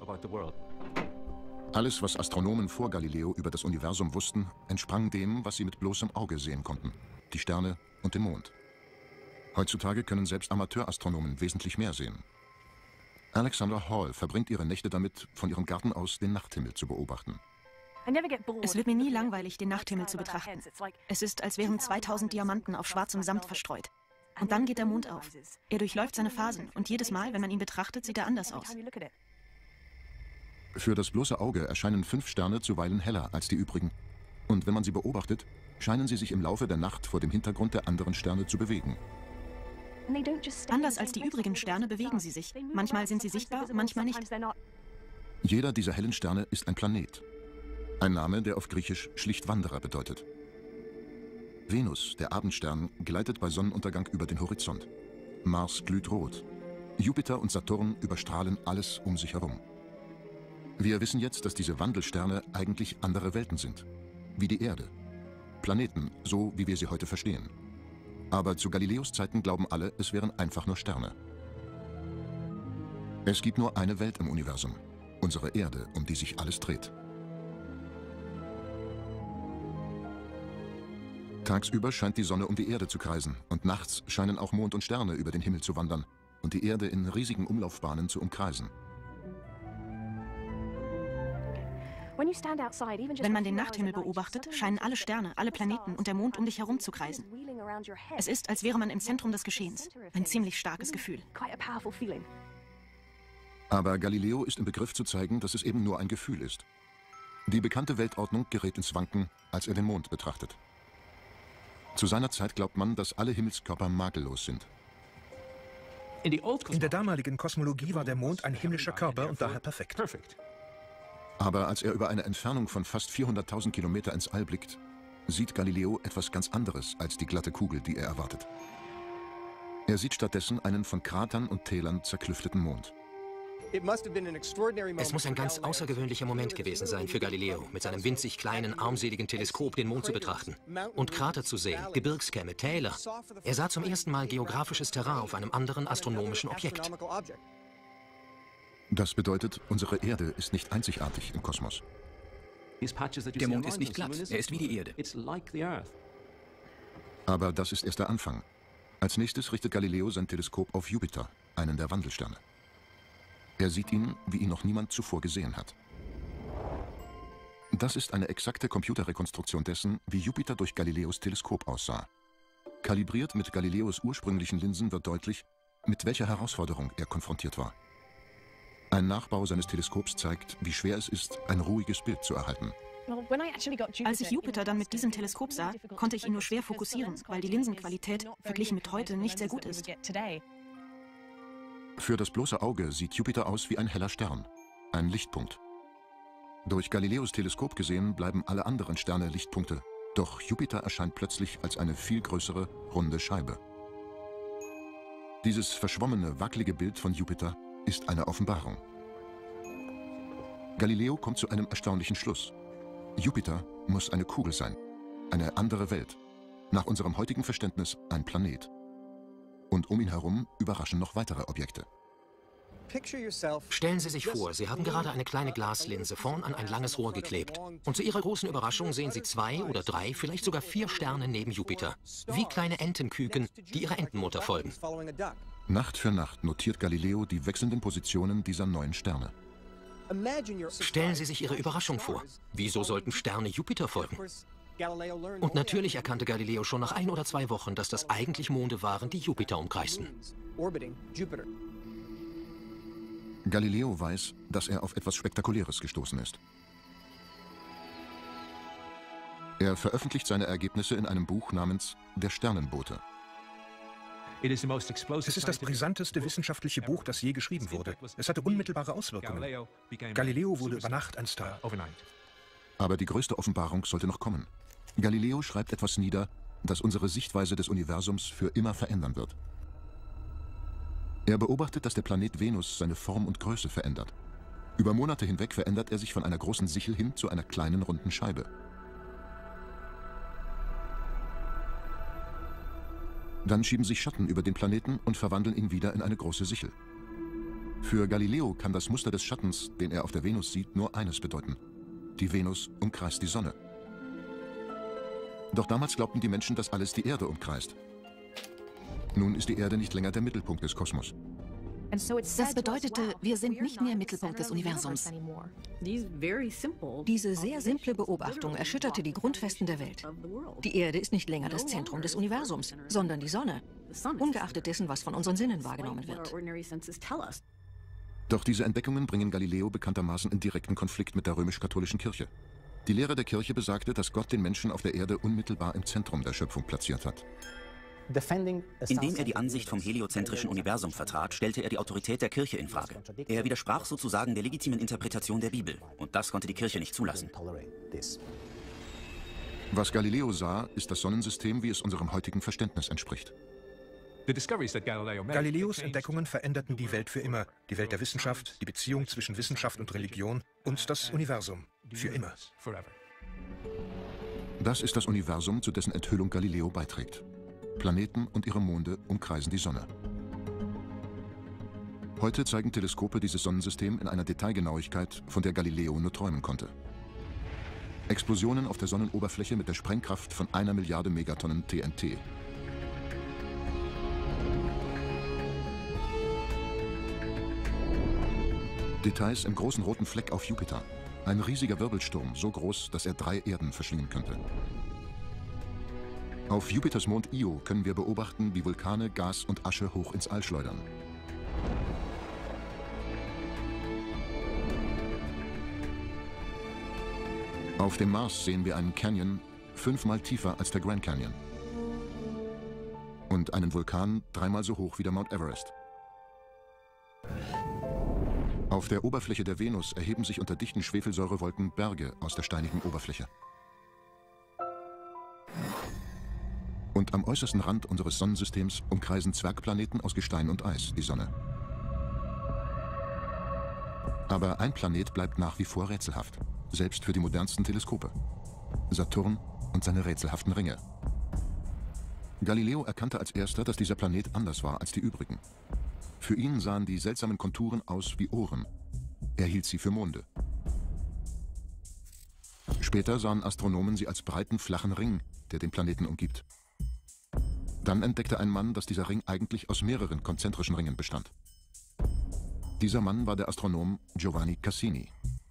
Alles, was Astronomen vor Galileo über das Universum wussten, entsprang dem, was sie mit bloßem Auge sehen konnten: die Sterne und den Mond. Heutzutage können selbst Amateurastronomen wesentlich mehr sehen. Alexandra Hall verbringt ihre Nächte damit, von ihrem Garten aus den Nachthimmel zu beobachten. Es wird mir nie langweilig, den Nachthimmel zu betrachten. Es ist, als wären zweitausend Diamanten auf schwarzem Samt verstreut. Und dann geht der Mond auf. Er durchläuft seine Phasen und jedes Mal, wenn man ihn betrachtet, sieht er anders aus. Für das bloße Auge erscheinen fünf Sterne zuweilen heller als die übrigen. Und wenn man sie beobachtet, scheinen sie sich im Laufe der Nacht vor dem Hintergrund der anderen Sterne zu bewegen. Anders als die übrigen Sterne bewegen sie sich. Manchmal sind sie sichtbar, manchmal nicht. Jeder dieser hellen Sterne ist ein Planet. Ein Name, der auf Griechisch schlicht Wanderer bedeutet. Venus, der Abendstern, gleitet bei Sonnenuntergang über den Horizont. Mars glüht rot. Jupiter und Saturn überstrahlen alles um sich herum. Wir wissen jetzt, dass diese Wandelsterne eigentlich andere Welten sind. Wie die Erde. Planeten, so wie wir sie heute verstehen. Aber zu Galileos Zeiten glauben alle, es wären einfach nur Sterne. Es gibt nur eine Welt im Universum. Unsere Erde, um die sich alles dreht. Tagsüber scheint die Sonne um die Erde zu kreisen und nachts scheinen auch Mond und Sterne über den Himmel zu wandern und die Erde in riesigen Umlaufbahnen zu umkreisen. Wenn man den Nachthimmel beobachtet, scheinen alle Sterne, alle Planeten und der Mond um dich herum zu kreisen. Es ist, als wäre man im Zentrum des Geschehens. Ein ziemlich starkes Gefühl. Aber Galileo ist im Begriff zu zeigen, dass es eben nur ein Gefühl ist. Die bekannte Weltordnung gerät ins Wanken, als er den Mond betrachtet. Zu seiner Zeit glaubt man, dass alle Himmelskörper makellos sind. In der damaligen Kosmologie war der Mond ein himmlischer Körper und daher perfekt. Aber als er über eine Entfernung von fast vierhunderttausend Kilometer ins All blickt, sieht Galileo etwas ganz anderes als die glatte Kugel, die er erwartet. Er sieht stattdessen einen von Kratern und Tälern zerklüfteten Mond. Es muss ein ganz außergewöhnlicher Moment gewesen sein für Galileo, mit seinem winzig kleinen, armseligen Teleskop den Mond zu betrachten. Und Krater zu sehen, Gebirgskämme, Täler. Er sah zum ersten Mal geografisches Terrain auf einem anderen astronomischen Objekt. Das bedeutet, unsere Erde ist nicht einzigartig im Kosmos. Der Mond ist nicht glatt, er ist wie die Erde. Aber das ist erst der Anfang. Als nächstes richtet Galileo sein Teleskop auf Jupiter, einen der Wandelsterne. Er sieht ihn, wie ihn noch niemand zuvor gesehen hat. Das ist eine exakte Computerrekonstruktion dessen, wie Jupiter durch Galileos Teleskop aussah. Kalibriert mit Galileos ursprünglichen Linsen wird deutlich, mit welcher Herausforderung er konfrontiert war. Ein Nachbau seines Teleskops zeigt, wie schwer es ist, ein ruhiges Bild zu erhalten. Als ich Jupiter dann mit diesem Teleskop sah, konnte ich ihn nur schwer fokussieren, weil die Linsenqualität verglichen mit heute nicht sehr gut ist. Für das bloße Auge sieht Jupiter aus wie ein heller Stern, ein Lichtpunkt. Durch Galileos Teleskop gesehen bleiben alle anderen Sterne Lichtpunkte, doch Jupiter erscheint plötzlich als eine viel größere, runde Scheibe. Dieses verschwommene, wackelige Bild von Jupiter ist eine Offenbarung. Galileo kommt zu einem erstaunlichen Schluss. Jupiter muss eine Kugel sein, eine andere Welt, nach unserem heutigen Verständnis ein Planet. Und um ihn herum überraschen noch weitere Objekte. Stellen Sie sich vor, Sie haben gerade eine kleine Glaslinse vorn an ein langes Rohr geklebt. Und zu Ihrer großen Überraschung sehen Sie zwei oder drei, vielleicht sogar vier Sterne neben Jupiter. Wie kleine Entenküken, die ihrer Entenmutter folgen. Nacht für Nacht notiert Galileo die wechselnden Positionen dieser neuen Sterne. Stellen Sie sich Ihre Überraschung vor. Wieso sollten Sterne Jupiter folgen? Und natürlich erkannte Galileo schon nach ein oder zwei Wochen, dass das eigentlich Monde waren, die Jupiter umkreisten. Galileo weiß, dass er auf etwas Spektakuläres gestoßen ist. Er veröffentlicht seine Ergebnisse in einem Buch namens Der Sternenbote. Es ist das brisanteste wissenschaftliche Buch, das je geschrieben wurde. Es hatte unmittelbare Auswirkungen. Galileo wurde über Nacht ein Star. Aber die größte Offenbarung sollte noch kommen. Galileo schreibt etwas nieder, das unsere Sichtweise des Universums für immer verändern wird. Er beobachtet, dass der Planet Venus seine Form und Größe verändert. Über Monate hinweg verändert er sich von einer großen Sichel hin zu einer kleinen runden Scheibe. Dann schieben sich Schatten über den Planeten und verwandeln ihn wieder in eine große Sichel. Für Galileo kann das Muster des Schattens, den er auf der Venus sieht, nur eines bedeuten: Die Venus umkreist die Sonne. Doch damals glaubten die Menschen, dass alles die Erde umkreist. Nun ist die Erde nicht länger der Mittelpunkt des Kosmos. Das bedeutete, wir sind nicht mehr Mittelpunkt des Universums. Diese sehr simple Beobachtung erschütterte die Grundfesten der Welt. Die Erde ist nicht länger das Zentrum des Universums, sondern die Sonne, ungeachtet dessen, was von unseren Sinnen wahrgenommen wird. Doch diese Entdeckungen bringen Galileo bekanntermaßen in direkten Konflikt mit der römisch-katholischen Kirche. Die Lehre der Kirche besagte, dass Gott den Menschen auf der Erde unmittelbar im Zentrum der Schöpfung platziert hat. Indem er die Ansicht vom heliozentrischen Universum vertrat, stellte er die Autorität der Kirche in Frage. Er widersprach sozusagen der legitimen Interpretation der Bibel. Und das konnte die Kirche nicht zulassen. Was Galileo sah, ist das Sonnensystem, wie es unserem heutigen Verständnis entspricht. Galileos Entdeckungen veränderten die Welt für immer. Die Welt der Wissenschaft, die Beziehung zwischen Wissenschaft und Religion und das Universum. Für immer. Das ist das Universum, zu dessen Enthüllung Galileo beiträgt. Planeten und ihre Monde umkreisen die Sonne. Heute zeigen Teleskope dieses Sonnensystem in einer Detailgenauigkeit, von der Galileo nur träumen konnte. Explosionen auf der Sonnenoberfläche mit der Sprengkraft von einer Milliarde Megatonnen T N T. Details im großen roten Fleck auf Jupiter. Ein riesiger Wirbelsturm, so groß, dass er drei Erden verschlingen könnte. Auf Jupiters Mond Io können wir beobachten, wie Vulkane Gas und Asche hoch ins All schleudern. Auf dem Mars sehen wir einen Canyon fünfmal tiefer als der Grand Canyon. Und einen Vulkan dreimal so hoch wie der Mount Everest. Auf der Oberfläche der Venus erheben sich unter dichten Schwefelsäurewolken Berge aus der steinigen Oberfläche. Und am äußersten Rand unseres Sonnensystems umkreisen Zwergplaneten aus Gestein und Eis die Sonne. Aber ein Planet bleibt nach wie vor rätselhaft, selbst für die modernsten Teleskope: Saturn und seine rätselhaften Ringe. Galileo erkannte als erster, dass dieser Planet anders war als die übrigen. Für ihn sahen die seltsamen Konturen aus wie Ohren. Er hielt sie für Monde. Später sahen Astronomen sie als breiten, flachen Ring, der den Planeten umgibt. Dann entdeckte ein Mann, dass dieser Ring eigentlich aus mehreren konzentrischen Ringen bestand. Dieser Mann war der Astronom Giovanni Cassini.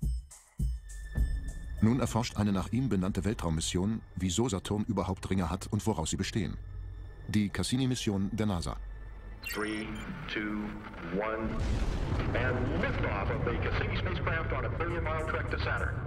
Nun erforscht eine nach ihm benannte Weltraummission, wieso Saturn überhaupt Ringe hat und woraus sie bestehen. Die Cassini-Mission der NASA. Three, two, one, and liftoff of the Cassini spacecraft on a billion-mile trek to Saturn.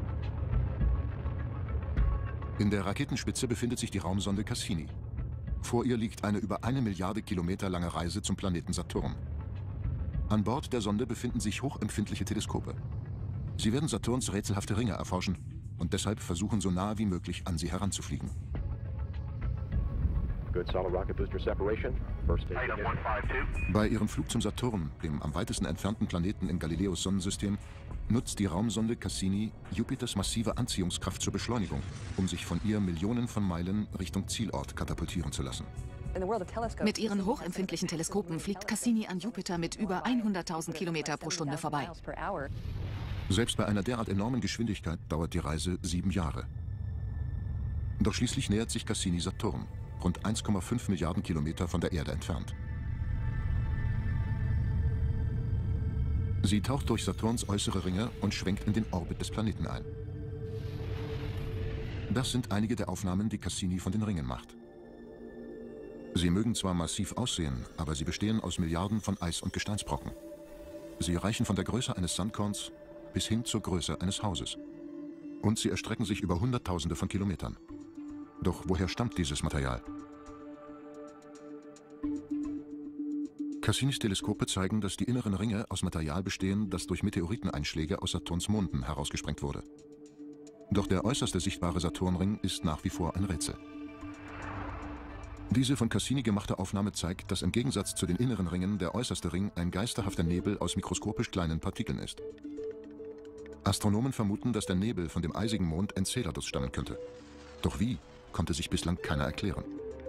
In der Raketenspitze befindet sich die Raumsonde Cassini. Vor ihr liegt eine über eine Milliarde Kilometer lange Reise zum Planeten Saturn. An Bord der Sonde befinden sich hochempfindliche Teleskope. Sie werden Saturns rätselhafte Ringe erforschen und deshalb versuchen, so nah wie möglich an sie heranzufliegen. Bei ihrem Flug zum Saturn, dem am weitesten entfernten Planeten in Galileos Sonnensystem, nutzt die Raumsonde Cassini Jupiters massive Anziehungskraft zur Beschleunigung, um sich von ihr Millionen von Meilen Richtung Zielort katapultieren zu lassen. Mit ihren hochempfindlichen Teleskopen fliegt Cassini an Jupiter mit über hunderttausend Kilometer pro Stunde vorbei. Selbst bei einer derart enormen Geschwindigkeit dauert die Reise sieben Jahre. Doch schließlich nähert sich Cassini Saturn, rund eins Komma fünf Milliarden Kilometer von der Erde entfernt. Sie taucht durch Saturns äußere Ringe und schwenkt in den Orbit des Planeten ein. Das sind einige der Aufnahmen, die Cassini von den Ringen macht. Sie mögen zwar massiv aussehen, aber sie bestehen aus Milliarden von Eis- und Gesteinsbrocken. Sie reichen von der Größe eines Sandkorns bis hin zur Größe eines Hauses. Und sie erstrecken sich über Hunderttausende von Kilometern. Doch woher stammt dieses Material? Cassinis Teleskope zeigen, dass die inneren Ringe aus Material bestehen, das durch Meteoriteneinschläge aus Saturns Monden herausgesprengt wurde. Doch der äußerste sichtbare Saturnring ist nach wie vor ein Rätsel. Diese von Cassini gemachte Aufnahme zeigt, dass im Gegensatz zu den inneren Ringen der äußerste Ring ein geisterhafter Nebel aus mikroskopisch kleinen Partikeln ist. Astronomen vermuten, dass der Nebel von dem eisigen Mond Enceladus stammen könnte. Doch wie, konnte sich bislang keiner erklären.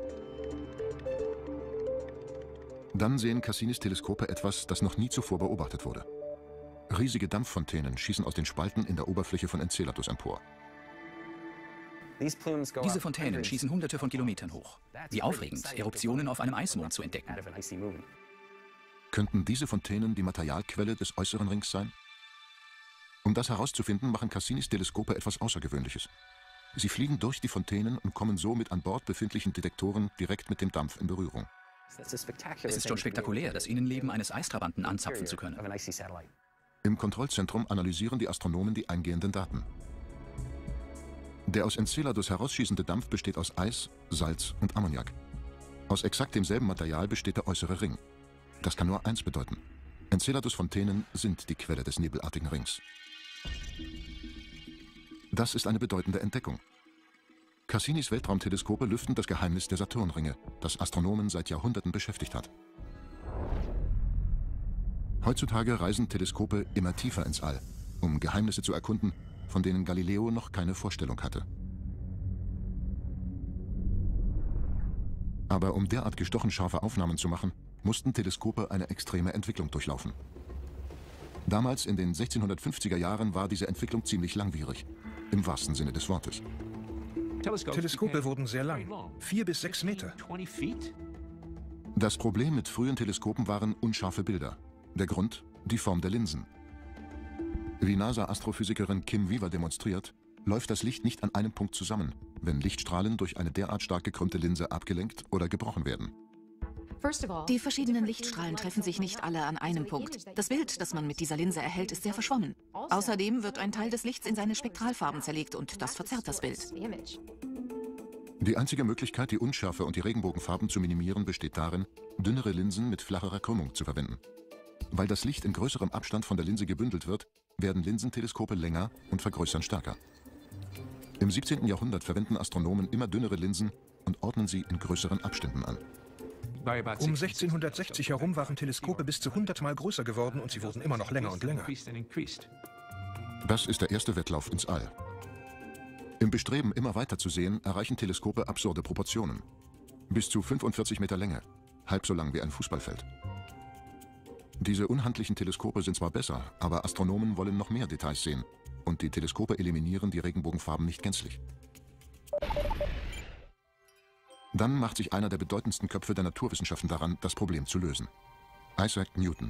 Dann sehen Cassinis Teleskope etwas, das noch nie zuvor beobachtet wurde. Riesige Dampffontänen schießen aus den Spalten in der Oberfläche von Enceladus empor. Diese Fontänen schießen hunderte von Kilometern hoch. Wie aufregend, Eruptionen auf einem Eismond zu entdecken. Könnten diese Fontänen die Materialquelle des äußeren Rings sein? Um das herauszufinden, machen Cassinis Teleskope etwas Außergewöhnliches. Sie fliegen durch die Fontänen und kommen so mit an Bord befindlichen Detektoren direkt mit dem Dampf in Berührung. Es ist schon spektakulär, das Innenleben eines Eistrabanten anzapfen zu können. Im Kontrollzentrum analysieren die Astronomen die eingehenden Daten. Der aus Enceladus herausschießende Dampf besteht aus Eis, Salz und Ammoniak. Aus exakt demselben Material besteht der äußere Ring. Das kann nur eins bedeuten: Enceladus-Fontänen sind die Quelle des nebelartigen Rings. Das ist eine bedeutende Entdeckung. Cassinis Weltraumteleskope lüften das Geheimnis der Saturnringe, das Astronomen seit Jahrhunderten beschäftigt hat. Heutzutage reisen Teleskope immer tiefer ins All, um Geheimnisse zu erkunden, von denen Galileo noch keine Vorstellung hatte. Aber um derart gestochen scharfe Aufnahmen zu machen, mussten Teleskope eine extreme Entwicklung durchlaufen. Damals in den sechzehnhundertfünfziger Jahren war diese Entwicklung ziemlich langwierig, im wahrsten Sinne des Wortes. Teleskope wurden sehr lang, vier bis sechs Meter. Das Problem mit frühen Teleskopen waren unscharfe Bilder. Der Grund? Die Form der Linsen. Wie NASA-Astrophysikerin Kim Weaver demonstriert, läuft das Licht nicht an einem Punkt zusammen, wenn Lichtstrahlen durch eine derart stark gekrümmte Linse abgelenkt oder gebrochen werden. Die verschiedenen Lichtstrahlen treffen sich nicht alle an einem Punkt. Das Bild, das man mit dieser Linse erhält, ist sehr verschwommen. Außerdem wird ein Teil des Lichts in seine Spektralfarben zerlegt und das verzerrt das Bild. Die einzige Möglichkeit, die Unschärfe und die Regenbogenfarben zu minimieren, besteht darin, dünnere Linsen mit flacherer Krümmung zu verwenden. Weil das Licht in größerem Abstand von der Linse gebündelt wird, werden Linsenteleskope länger und vergrößern stärker. Im siebzehnten Jahrhundert verwenden Astronomen immer dünnere Linsen und ordnen sie in größeren Abständen an. Um sechzehnhundertsechzig herum waren Teleskope bis zu hundertmal größer geworden und sie wurden immer noch länger und länger. Das ist der erste Wettlauf ins All. Im Bestreben, immer weiter zu sehen, erreichen Teleskope absurde Proportionen. Bis zu fünfundvierzig Meter Länge, halb so lang wie ein Fußballfeld. Diese unhandlichen Teleskope sind zwar besser, aber Astronomen wollen noch mehr Details sehen. Und die Teleskope eliminieren die Regenbogenfarben nicht gänzlich. Dann macht sich einer der bedeutendsten Köpfe der Naturwissenschaften daran, das Problem zu lösen. Isaac Newton.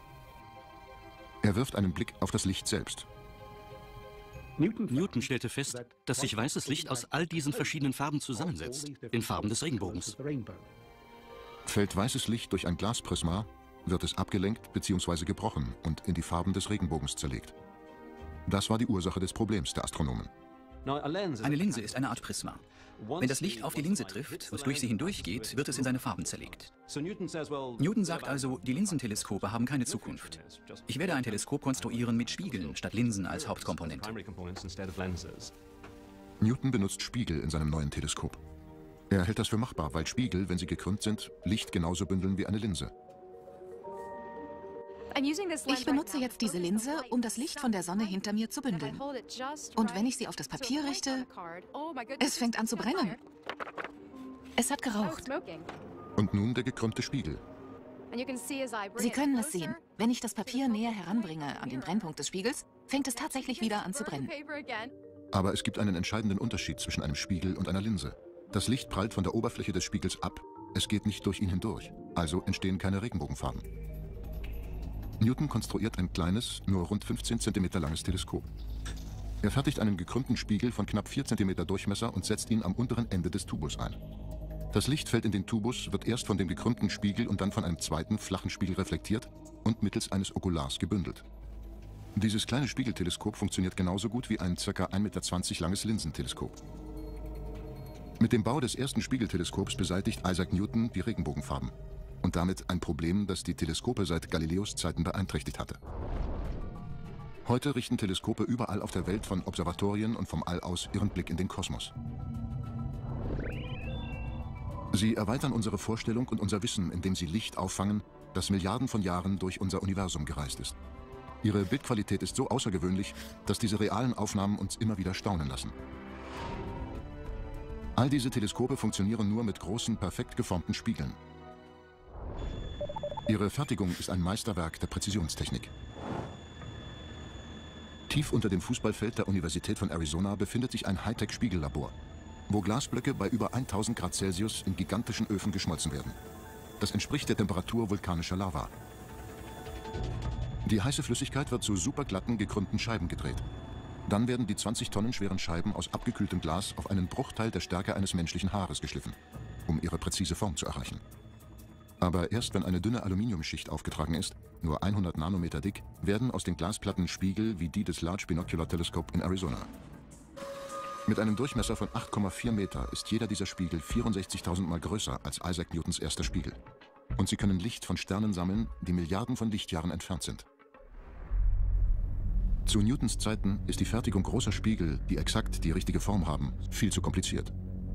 Er wirft einen Blick auf das Licht selbst. Newton stellte fest, dass sich weißes Licht aus all diesen verschiedenen Farben zusammensetzt, in Farben des Regenbogens. Fällt weißes Licht durch ein Glasprisma, wird es abgelenkt bzw. gebrochen und in die Farben des Regenbogens zerlegt. Das war die Ursache des Problems der Astronomen. Eine Linse ist eine Art Prisma. Wenn das Licht auf die Linse trifft und durch sie hindurchgeht, wird es in seine Farben zerlegt. Newton sagt also, die Linsenteleskope haben keine Zukunft. Ich werde ein Teleskop konstruieren mit Spiegeln statt Linsen als Hauptkomponente. Newton benutzt Spiegel in seinem neuen Teleskop. Er hält das für machbar, weil Spiegel, wenn sie gekrümmt sind, Licht genauso bündeln wie eine Linse. Ich benutze jetzt diese Linse, um das Licht von der Sonne hinter mir zu bündeln. Und wenn ich sie auf das Papier richte, es fängt an zu brennen. Es hat geraucht. Und nun der gekrümmte Spiegel. Sie können es sehen. Wenn ich das Papier näher heranbringe an den Brennpunkt des Spiegels, fängt es tatsächlich wieder an zu brennen. Aber es gibt einen entscheidenden Unterschied zwischen einem Spiegel und einer Linse. Das Licht prallt von der Oberfläche des Spiegels ab, es geht nicht durch ihn hindurch, also entstehen keine Regenbogenfarben. Newton konstruiert ein kleines, nur rund fünfzehn Zentimeter langes Teleskop. Er fertigt einen gekrümmten Spiegel von knapp vier Zentimeter Durchmesser und setzt ihn am unteren Ende des Tubus ein. Das Licht fällt in den Tubus, wird erst von dem gekrümmten Spiegel und dann von einem zweiten, flachen Spiegel reflektiert und mittels eines Okulars gebündelt. Dieses kleine Spiegelteleskop funktioniert genauso gut wie ein ca. ein Meter zwanzig langes Linsenteleskop. Mit dem Bau des ersten Spiegelteleskops beseitigt Isaac Newton die Regenbogenfarben. Und damit ein Problem, das die Teleskope seit Galileos Zeiten beeinträchtigt hatte. Heute richten Teleskope überall auf der Welt von Observatorien und vom All aus ihren Blick in den Kosmos. Sie erweitern unsere Vorstellung und unser Wissen, indem sie Licht auffangen, das Milliarden von Jahren durch unser Universum gereist ist. Ihre Bildqualität ist so außergewöhnlich, dass diese realen Aufnahmen uns immer wieder staunen lassen. All diese Teleskope funktionieren nur mit großen, perfekt geformten Spiegeln. Ihre Fertigung ist ein Meisterwerk der Präzisionstechnik. Tief unter dem Fußballfeld der Universität von Arizona befindet sich ein Hightech-Spiegellabor, wo Glasblöcke bei über tausend Grad Celsius in gigantischen Öfen geschmolzen werden. Das entspricht der Temperatur vulkanischer Lava. Die heiße Flüssigkeit wird zu superglatten, gekrümmten Scheiben gedreht. Dann werden die zwanzig Tonnen schweren Scheiben aus abgekühltem Glas auf einen Bruchteil der Stärke eines menschlichen Haares geschliffen, um ihre präzise Form zu erreichen. Aber erst wenn eine dünne Aluminiumschicht aufgetragen ist, nur hundert Nanometer dick, werden aus den Glasplatten Spiegel wie die des Large Binocular Telescope in Arizona. Mit einem Durchmesser von acht Komma vier Meter ist jeder dieser Spiegel vierundsechzigtausend Mal größer als Isaac Newtons erster Spiegel. Und sie können Licht von Sternen sammeln, die Milliarden von Lichtjahren entfernt sind. Zu Newtons Zeiten ist die Fertigung großer Spiegel, die exakt die richtige Form haben, viel zu kompliziert.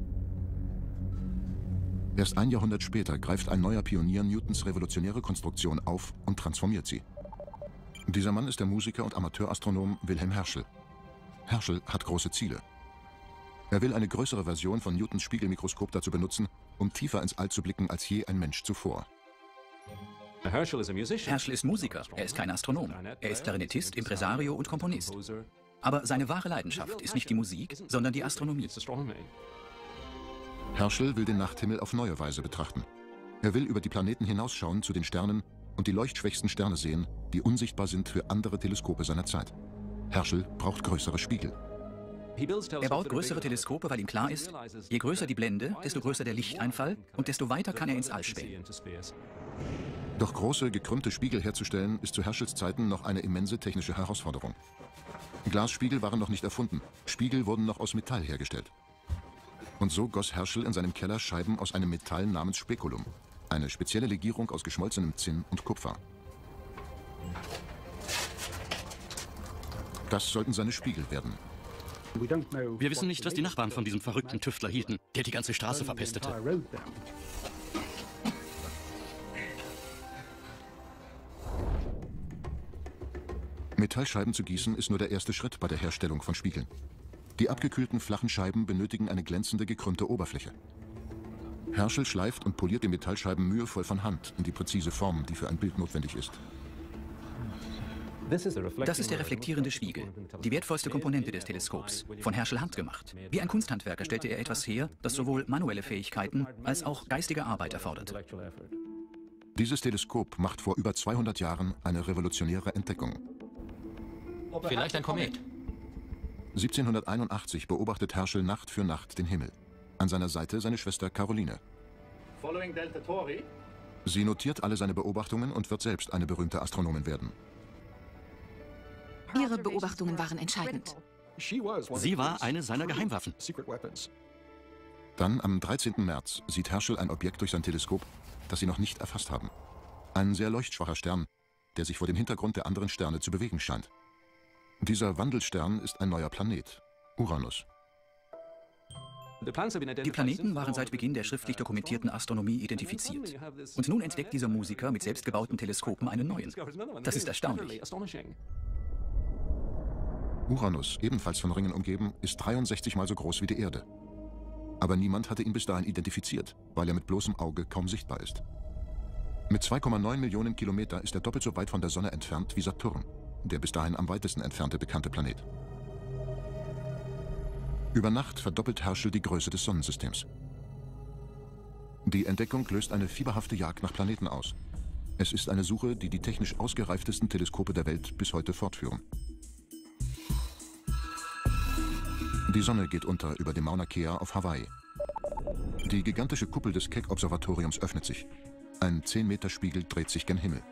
Erst ein Jahrhundert später greift ein neuer Pionier Newtons revolutionäre Konstruktion auf und transformiert sie. Dieser Mann ist der Musiker und Amateurastronom Wilhelm Herschel. Herschel hat große Ziele. Er will eine größere Version von Newtons Spiegelmikroskop dazu benutzen, um tiefer ins All zu blicken als je ein Mensch zuvor. Herschel ist Musiker, er ist kein Astronom. Er ist Klarinettist, Impresario und Komponist. Aber seine wahre Leidenschaft ist nicht die Musik, sondern die Astronomie. Herschel will den Nachthimmel auf neue Weise betrachten. Er will über die Planeten hinausschauen zu den Sternen und die leuchtschwächsten Sterne sehen, die unsichtbar sind für andere Teleskope seiner Zeit. Herschel braucht größere Spiegel. Er baut größere Teleskope, weil ihm klar ist, je größer die Blende, desto größer der Lichteinfall und desto weiter kann er ins All spähen. Doch große, gekrümmte Spiegel herzustellen, ist zu Herschels Zeiten noch eine immense technische Herausforderung. Glasspiegel waren noch nicht erfunden, Spiegel wurden noch aus Metall hergestellt. Und so goss Herschel in seinem Keller Scheiben aus einem Metall namens Speculum, eine spezielle Legierung aus geschmolzenem Zinn und Kupfer. Das sollten seine Spiegel werden. Wir wissen nicht, was die Nachbarn von diesem verrückten Tüftler hielten, der die ganze Straße verpestete. Metallscheiben zu gießen ist nur der erste Schritt bei der Herstellung von Spiegeln. Die abgekühlten flachen Scheiben benötigen eine glänzende, gekrümmte Oberfläche. Herschel schleift und poliert die Metallscheiben mühevoll von Hand in die präzise Form, die für ein Bild notwendig ist. Das ist der reflektierende Spiegel, die wertvollste Komponente des Teleskops, von Herschel handgemacht. Wie ein Kunsthandwerker stellte er etwas her, das sowohl manuelle Fähigkeiten als auch geistige Arbeit erfordert. Dieses Teleskop macht vor über zweihundert Jahren eine revolutionäre Entdeckung. Vielleicht ein Komet. siebzehnhunderteinundachtzig beobachtet Herschel Nacht für Nacht den Himmel. An seiner Seite seine Schwester Caroline. Sie notiert alle seine Beobachtungen und wird selbst eine berühmte Astronomin werden. Ihre Beobachtungen waren entscheidend. Sie war eine seiner Geheimwaffen. Dann am dreizehnten März sieht Herschel ein Objekt durch sein Teleskop, das sie noch nicht erfasst haben. Ein sehr leuchtschwacher Stern, der sich vor dem Hintergrund der anderen Sterne zu bewegen scheint. Dieser Wandelstern ist ein neuer Planet, Uranus. Die Planeten waren seit Beginn der schriftlich dokumentierten Astronomie identifiziert. Und nun entdeckt dieser Musiker mit selbstgebauten Teleskopen einen neuen. Das ist erstaunlich. Uranus, ebenfalls von Ringen umgeben, ist dreiundsechzig Mal so groß wie die Erde. Aber niemand hatte ihn bis dahin identifiziert, weil er mit bloßem Auge kaum sichtbar ist. Mit zwei Komma neun Millionen Kilometer ist er doppelt so weit von der Sonne entfernt wie Saturn, der bis dahin am weitesten entfernte bekannte Planet. Über Nacht verdoppelt Herschel die Größe des Sonnensystems. Die Entdeckung löst eine fieberhafte Jagd nach Planeten aus. Es ist eine Suche, die die technisch ausgereiftesten Teleskope der Welt bis heute fortführen. Die Sonne geht unter über dem Mauna Kea auf Hawaii. Die gigantische Kuppel des Keck-Observatoriums öffnet sich. Ein zehn Meter Spiegel dreht sich gen Himmel.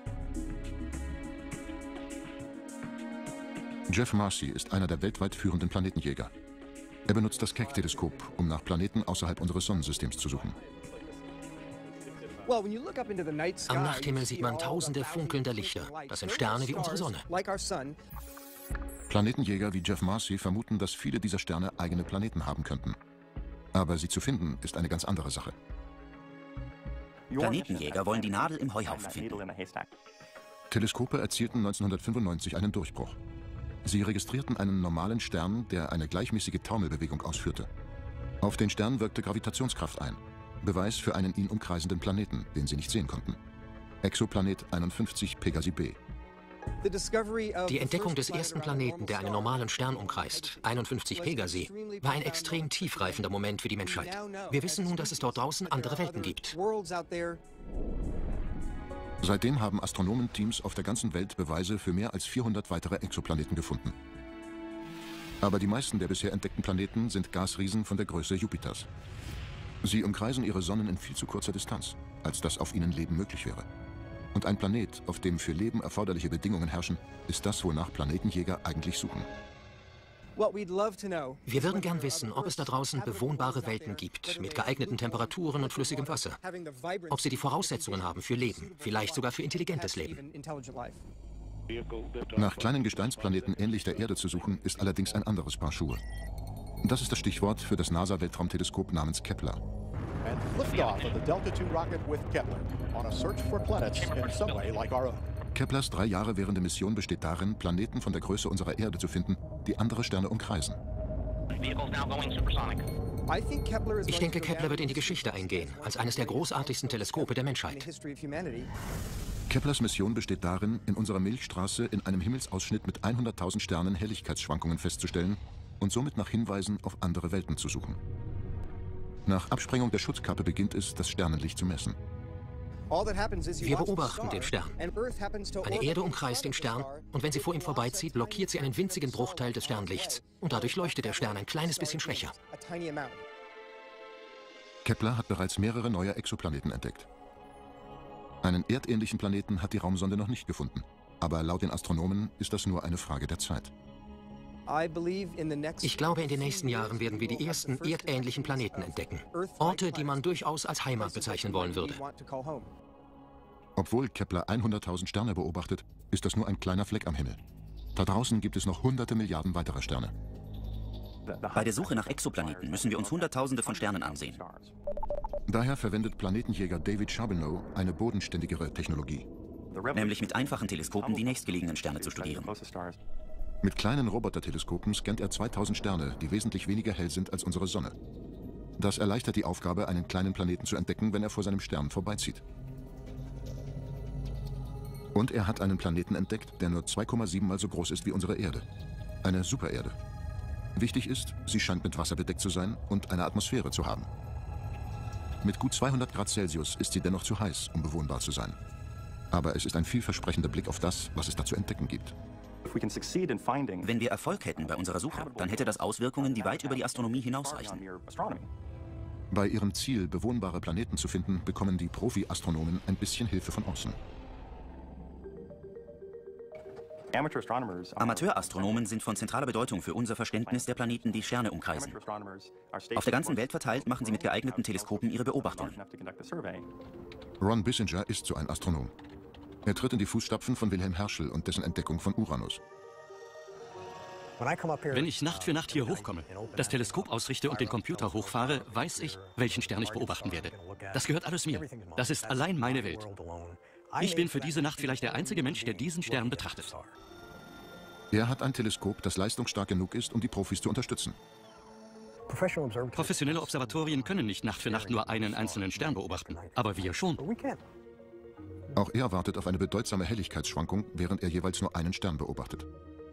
Jeff Marcy ist einer der weltweit führenden Planetenjäger. Er benutzt das Keck-Teleskop, um nach Planeten außerhalb unseres Sonnensystems zu suchen. Am Nachthimmel sieht man tausende funkelnder Lichter. Das sind Sterne wie unsere Sonne. Planetenjäger wie Jeff Marcy vermuten, dass viele dieser Sterne eigene Planeten haben könnten. Aber sie zu finden, ist eine ganz andere Sache. Planetenjäger wollen die Nadel im Heuhaufen finden. Teleskope erzielten neunzehnhundertfünfundneunzig einen Durchbruch. Sie registrierten einen normalen Stern, der eine gleichmäßige Taumelbewegung ausführte. Auf den Stern wirkte Gravitationskraft ein. Beweis für einen ihn umkreisenden Planeten, den sie nicht sehen konnten. Exoplanet einundfünfzig Pegasi b. Die Entdeckung des ersten Planeten, der einen normalen Stern umkreist, einundfünfzig Pegasi, war ein extrem tiefreifender Moment für die Menschheit. Wir wissen nun, dass es dort draußen andere Welten gibt. Seitdem haben Astronomenteams auf der ganzen Welt Beweise für mehr als vierhundert weitere Exoplaneten gefunden. Aber die meisten der bisher entdeckten Planeten sind Gasriesen von der Größe Jupiters. Sie umkreisen ihre Sonnen in viel zu kurzer Distanz, als dass auf ihnen Leben möglich wäre. Und ein Planet, auf dem für Leben erforderliche Bedingungen herrschen, ist das, wonach Planetenjäger eigentlich suchen. Wir würden gern wissen, ob es da draußen bewohnbare Welten gibt, mit geeigneten Temperaturen und flüssigem Wasser. Ob sie die Voraussetzungen haben für Leben, vielleicht sogar für intelligentes Leben. Nach kleinen Gesteinsplaneten ähnlich der Erde zu suchen, ist allerdings ein anderes Paar Schuhe. Das ist das Stichwort für das NASA-Weltraumteleskop namens Kepler. Keplers drei Jahre währende Mission besteht darin, Planeten von der Größe unserer Erde zu finden, die andere Sterne umkreisen. Ich denke, Kepler wird in die Geschichte eingehen, als eines der großartigsten Teleskope der Menschheit. Keplers Mission besteht darin, in unserer Milchstraße in einem Himmelsausschnitt mit hunderttausend Sternen Helligkeitsschwankungen festzustellen und somit nach Hinweisen auf andere Welten zu suchen. Nach Absprengung der Schutzkappe beginnt es, das Sternenlicht zu messen. Wir beobachten den Stern. Eine Erde umkreist den Stern und wenn sie vor ihm vorbeizieht, blockiert sie einen winzigen Bruchteil des Sternlichts und dadurch leuchtet der Stern ein kleines bisschen schwächer. Kepler hat bereits mehrere neue Exoplaneten entdeckt. Einen erdähnlichen Planeten hat die Raumsonde noch nicht gefunden, aber laut den Astronomen ist das nur eine Frage der Zeit. Ich glaube, in den nächsten Jahren werden wir die ersten erdähnlichen Planeten entdecken. Orte, die man durchaus als Heimat bezeichnen wollen würde. Obwohl Kepler hunderttausend Sterne beobachtet, ist das nur ein kleiner Fleck am Himmel. Da draußen gibt es noch hunderte Milliarden weiterer Sterne. Bei der Suche nach Exoplaneten müssen wir uns Hunderttausende von Sternen ansehen. Daher verwendet Planetenjäger David Charbonneau eine bodenständigere Technologie. Nämlich mit einfachen Teleskopen die nächstgelegenen Sterne zu studieren. Mit kleinen Roboterteleskopen scannt er zweitausend Sterne, die wesentlich weniger hell sind als unsere Sonne. Das erleichtert die Aufgabe, einen kleinen Planeten zu entdecken, wenn er vor seinem Stern vorbeizieht. Und er hat einen Planeten entdeckt, der nur zwei Komma sieben Mal so groß ist wie unsere Erde. Eine Supererde. Wichtig ist, sie scheint mit Wasser bedeckt zu sein und eine Atmosphäre zu haben. Mit gut zweihundert Grad Celsius ist sie dennoch zu heiß, um bewohnbar zu sein. Aber es ist ein vielversprechender Blick auf das, was es da zu entdecken gibt. Wenn wir Erfolg hätten bei unserer Suche, dann hätte das Auswirkungen, die weit über die Astronomie hinausreichen. Bei ihrem Ziel, bewohnbare Planeten zu finden, bekommen die Profi-Astronomen ein bisschen Hilfe von außen. Amateurastronomen sind von zentraler Bedeutung für unser Verständnis der Planeten, die Sterne umkreisen. Auf der ganzen Welt verteilt machen sie mit geeigneten Teleskopen ihre Beobachtungen. Ron Bissinger ist so ein Astronom. Er tritt in die Fußstapfen von Wilhelm Herschel und dessen Entdeckung von Uranus. Wenn ich Nacht für Nacht hier hochkomme, das Teleskop ausrichte und den Computer hochfahre, weiß ich, welchen Stern ich beobachten werde. Das gehört alles mir. Das ist allein meine Welt. Ich bin für diese Nacht vielleicht der einzige Mensch, der diesen Stern betrachtet. Er hat ein Teleskop, das leistungsstark genug ist, um die Profis zu unterstützen. Professionelle Observatorien können nicht Nacht für Nacht nur einen einzelnen Stern beobachten, aber wir schon. Auch er wartet auf eine bedeutsame Helligkeitsschwankung, während er jeweils nur einen Stern beobachtet.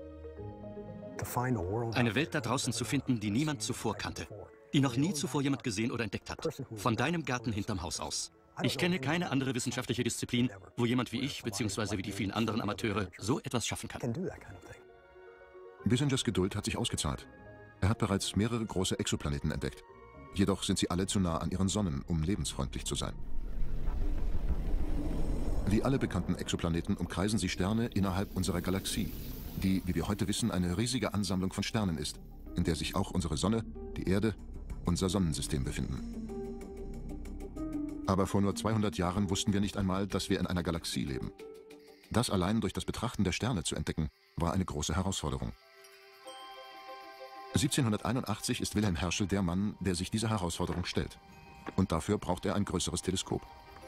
Eine Welt da draußen zu finden, die niemand zuvor kannte, die noch nie zuvor jemand gesehen oder entdeckt hat, von deinem Garten hinterm Haus aus. Ich kenne keine andere wissenschaftliche Disziplin, wo jemand wie ich, beziehungsweise wie die vielen anderen Amateure, so etwas schaffen kann. Bissingers Geduld hat sich ausgezahlt. Er hat bereits mehrere große Exoplaneten entdeckt. Jedoch sind sie alle zu nah an ihren Sonnen, um lebensfreundlich zu sein. Wie alle bekannten Exoplaneten umkreisen sie Sterne innerhalb unserer Galaxie, die, wie wir heute wissen, eine riesige Ansammlung von Sternen ist, in der sich auch unsere Sonne, die Erde, unser Sonnensystem befinden. Aber vor nur zweihundert Jahren wussten wir nicht einmal, dass wir in einer Galaxie leben. Das allein durch das Betrachten der Sterne zu entdecken, war eine große Herausforderung. siebzehnhunderteinundachtzig ist Wilhelm Herschel der Mann, der sich dieser Herausforderung stellt. Und dafür braucht er ein größeres Teleskop.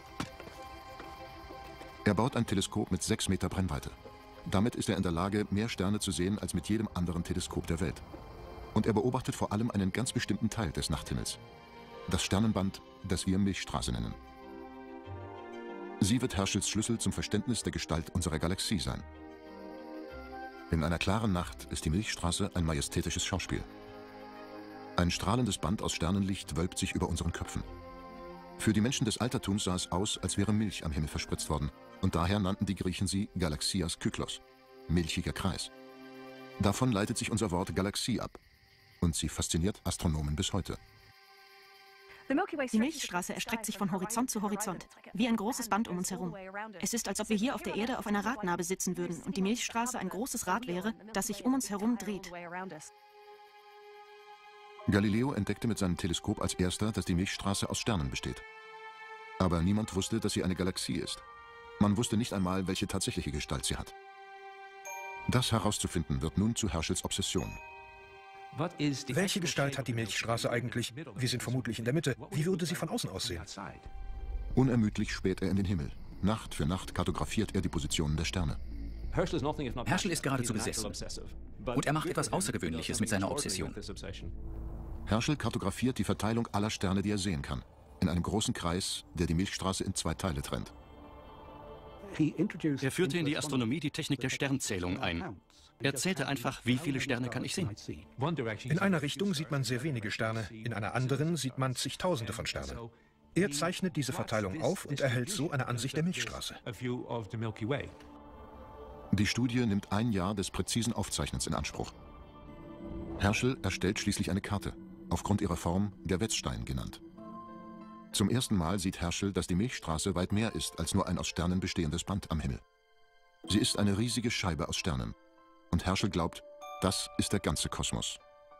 Er baut ein Teleskop mit sechs Meter Brennweite. Damit ist er in der Lage, mehr Sterne zu sehen als mit jedem anderen Teleskop der Welt. Und er beobachtet vor allem einen ganz bestimmten Teil des Nachthimmels. Das Sternenband, das wir Milchstraße nennen. Sie wird Herschels Schlüssel zum Verständnis der Gestalt unserer Galaxie sein. In einer klaren Nacht ist die Milchstraße ein majestätisches Schauspiel. Ein strahlendes Band aus Sternenlicht wölbt sich über unseren Köpfen. Für die Menschen des Altertums sah es aus, als wäre Milch am Himmel verspritzt worden, und daher nannten die Griechen sie Galaxias Kyklos, milchiger Kreis. Davon leitet sich unser Wort Galaxie ab, und sie fasziniert Astronomen bis heute. Die Milchstraße erstreckt sich von Horizont zu Horizont, wie ein großes Band um uns herum. Es ist, als ob wir hier auf der Erde auf einer Radnabe sitzen würden und die Milchstraße ein großes Rad wäre, das sich um uns herum dreht. Galileo entdeckte mit seinem Teleskop als erster, dass die Milchstraße aus Sternen besteht. Aber niemand wusste, dass sie eine Galaxie ist. Man wusste nicht einmal, welche tatsächliche Gestalt sie hat. Das herauszufinden wird nun zu Herschels Obsession. Welche Gestalt hat die Milchstraße eigentlich? Wir sind vermutlich in der Mitte. Wie würde sie von außen aussehen? Unermüdlich späht er in den Himmel. Nacht für Nacht kartografiert er die Positionen der Sterne. Herschel ist geradezu besessen. Und er macht etwas Außergewöhnliches mit seiner Obsession. Herschel kartografiert die Verteilung aller Sterne, die er sehen kann, in einem großen Kreis, der die Milchstraße in zwei Teile trennt. Er führte in die Astronomie die Technik der Sternzählung ein. Er zählte einfach, wie viele Sterne kann ich sehen. In einer Richtung sieht man sehr wenige Sterne, in einer anderen sieht man zigtausende von Sternen. Er zeichnet diese Verteilung auf und erhält so eine Ansicht der Milchstraße. Die Studie nimmt ein Jahr des präzisen Aufzeichnens in Anspruch. Herschel erstellt schließlich eine Karte, aufgrund ihrer Form der Wetzstein genannt. Zum ersten Mal sieht Herschel, dass die Milchstraße weit mehr ist als nur ein aus Sternen bestehendes Band am Himmel. Sie ist eine riesige Scheibe aus Sternen. Und Herschel glaubt, das ist der ganze Kosmos.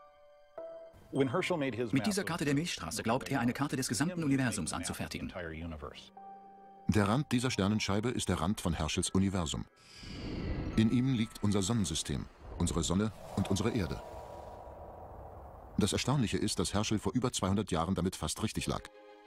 Mit dieser Karte der Milchstraße glaubt er, eine Karte des gesamten Universums anzufertigen. Der Rand dieser Sternenscheibe ist der Rand von Herschels Universum. In ihm liegt unser Sonnensystem, unsere Sonne und unsere Erde. Das Erstaunliche ist, dass Herschel vor über zweihundert Jahren damit fast richtig lag.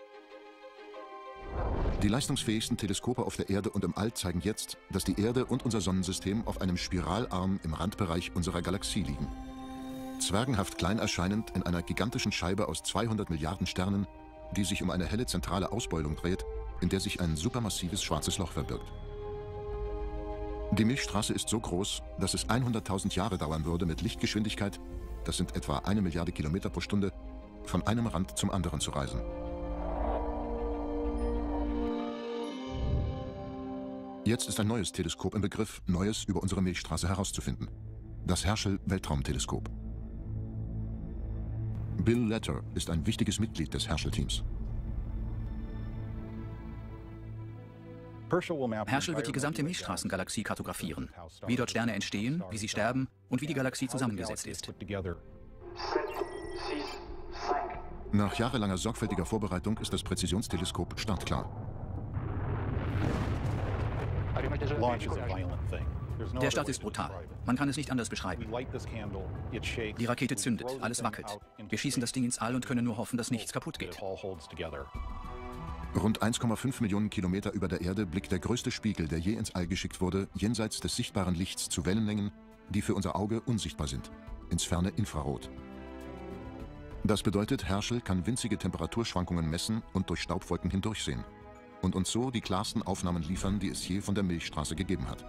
Die leistungsfähigsten Teleskope auf der Erde und im All zeigen jetzt, dass die Erde und unser Sonnensystem auf einem Spiralarm im Randbereich unserer Galaxie liegen. Zwergenhaft klein erscheinend in einer gigantischen Scheibe aus zweihundert Milliarden Sternen, die sich um eine helle zentrale Ausbeulung dreht, in der sich ein supermassives schwarzes Loch verbirgt. Die Milchstraße ist so groß, dass es hunderttausend Jahre dauern würde, mit Lichtgeschwindigkeit, das sind etwa eine Milliarde Kilometer pro Stunde, von einem Rand zum anderen zu reisen. Jetzt ist ein neues Teleskop im Begriff, Neues über unsere Milchstraße herauszufinden. Das Herschel-Weltraumteleskop. Bill Letter ist ein wichtiges Mitglied des Herschel-Teams. Herschel wird die gesamte Milchstraßengalaxie kartografieren, wie dort Sterne entstehen, wie sie sterben und wie die Galaxie zusammengesetzt ist. Nach jahrelanger sorgfältiger Vorbereitung ist das Präzisionsteleskop startklar. Der Start ist brutal. Man kann es nicht anders beschreiben. Die Rakete zündet, alles wackelt. Wir schießen das Ding ins All und können nur hoffen, dass nichts kaputt geht. Rund eins Komma fünf Millionen Kilometer über der Erde blickt der größte Spiegel, der je ins All geschickt wurde, jenseits des sichtbaren Lichts zu Wellenlängen, die für unser Auge unsichtbar sind, ins ferne Infrarot. Das bedeutet, Herschel kann winzige Temperaturschwankungen messen und durch Staubwolken hindurchsehen und uns so die klarsten Aufnahmen liefern, die es je von der Milchstraße gegeben hat.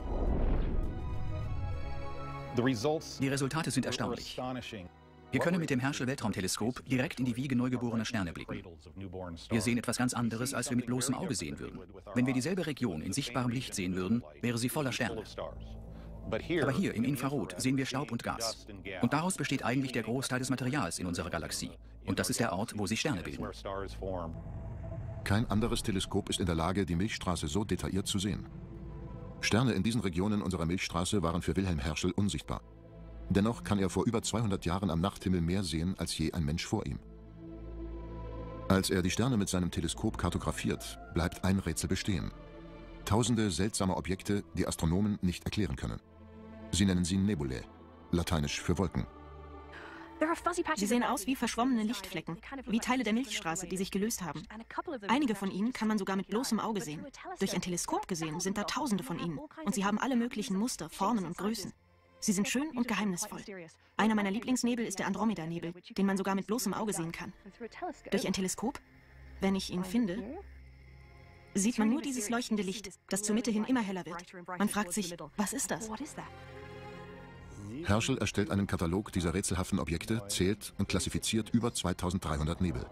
Die Resultate sind erstaunlich. Wir können mit dem Herschel-Weltraumteleskop direkt in die Wiege neugeborener Sterne blicken. Wir sehen etwas ganz anderes, als wir mit bloßem Auge sehen würden. Wenn wir dieselbe Region in sichtbarem Licht sehen würden, wäre sie voller Sterne. Aber hier im Infrarot sehen wir Staub und Gas. Und daraus besteht eigentlich der Großteil des Materials in unserer Galaxie. Und das ist der Ort, wo sich Sterne bilden. Kein anderes Teleskop ist in der Lage, die Milchstraße so detailliert zu sehen. Sterne in diesen Regionen unserer Milchstraße waren für Wilhelm Herschel unsichtbar. Dennoch kann er vor über zweihundert Jahren am Nachthimmel mehr sehen als je ein Mensch vor ihm. Als er die Sterne mit seinem Teleskop kartografiert, bleibt ein Rätsel bestehen. Tausende seltsamer Objekte, die Astronomen nicht erklären können. Sie nennen sie Nebulae, lateinisch für Wolken. Sie sehen aus wie verschwommene Lichtflecken, wie Teile der Milchstraße, die sich gelöst haben. Einige von ihnen kann man sogar mit bloßem Auge sehen. Durch ein Teleskop gesehen sind da Tausende von ihnen. Und sie haben alle möglichen Muster, Formen und Größen. Sie sind schön und geheimnisvoll. Einer meiner Lieblingsnebel ist der Andromeda-Nebel, den man sogar mit bloßem Auge sehen kann. Durch ein Teleskop, wenn ich ihn finde, sieht man nur dieses leuchtende Licht, das zur Mitte hin immer heller wird. Man fragt sich, was ist das? Herschel erstellt einen Katalog dieser rätselhaften Objekte, zählt und klassifiziert über zweitausenddreihundert Nebel.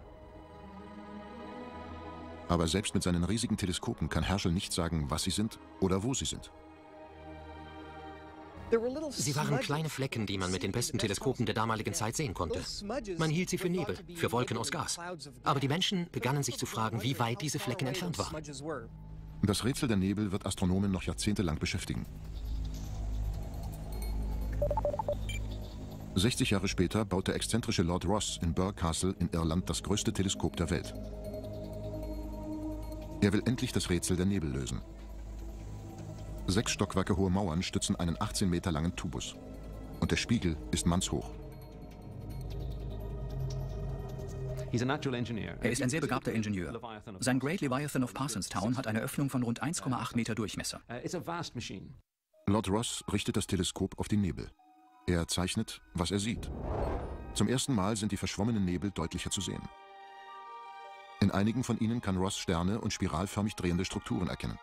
Aber selbst mit seinen riesigen Teleskopen kann Herschel nicht sagen, was sie sind oder wo sie sind. Sie waren kleine Flecken, die man mit den besten Teleskopen der damaligen Zeit sehen konnte. Man hielt sie für Nebel, für Wolken aus Gas. Aber die Menschen begannen sich zu fragen, wie weit diese Flecken entfernt waren. Das Rätsel der Nebel wird Astronomen noch jahrzehntelang beschäftigen. sechzig Jahre später baut der exzentrische Lord Rosse in Birr Castle in Irland das größte Teleskop der Welt. Er will endlich das Rätsel der Nebel lösen. Sechs Stockwerke hohe Mauern stützen einen achtzehn Meter langen Tubus. Und der Spiegel ist mannshoch. Er ist ein sehr begabter Ingenieur. Sein Great Leviathan of Parsonstown hat eine Öffnung von rund eins Komma acht Meter Durchmesser. Lord Rosse richtet das Teleskop auf die Nebel. Er zeichnet, was er sieht. Zum ersten Mal sind die verschwommenen Nebel deutlicher zu sehen. In einigen von ihnen kann Rosse Sterne und spiralförmig drehende Strukturen erkennen.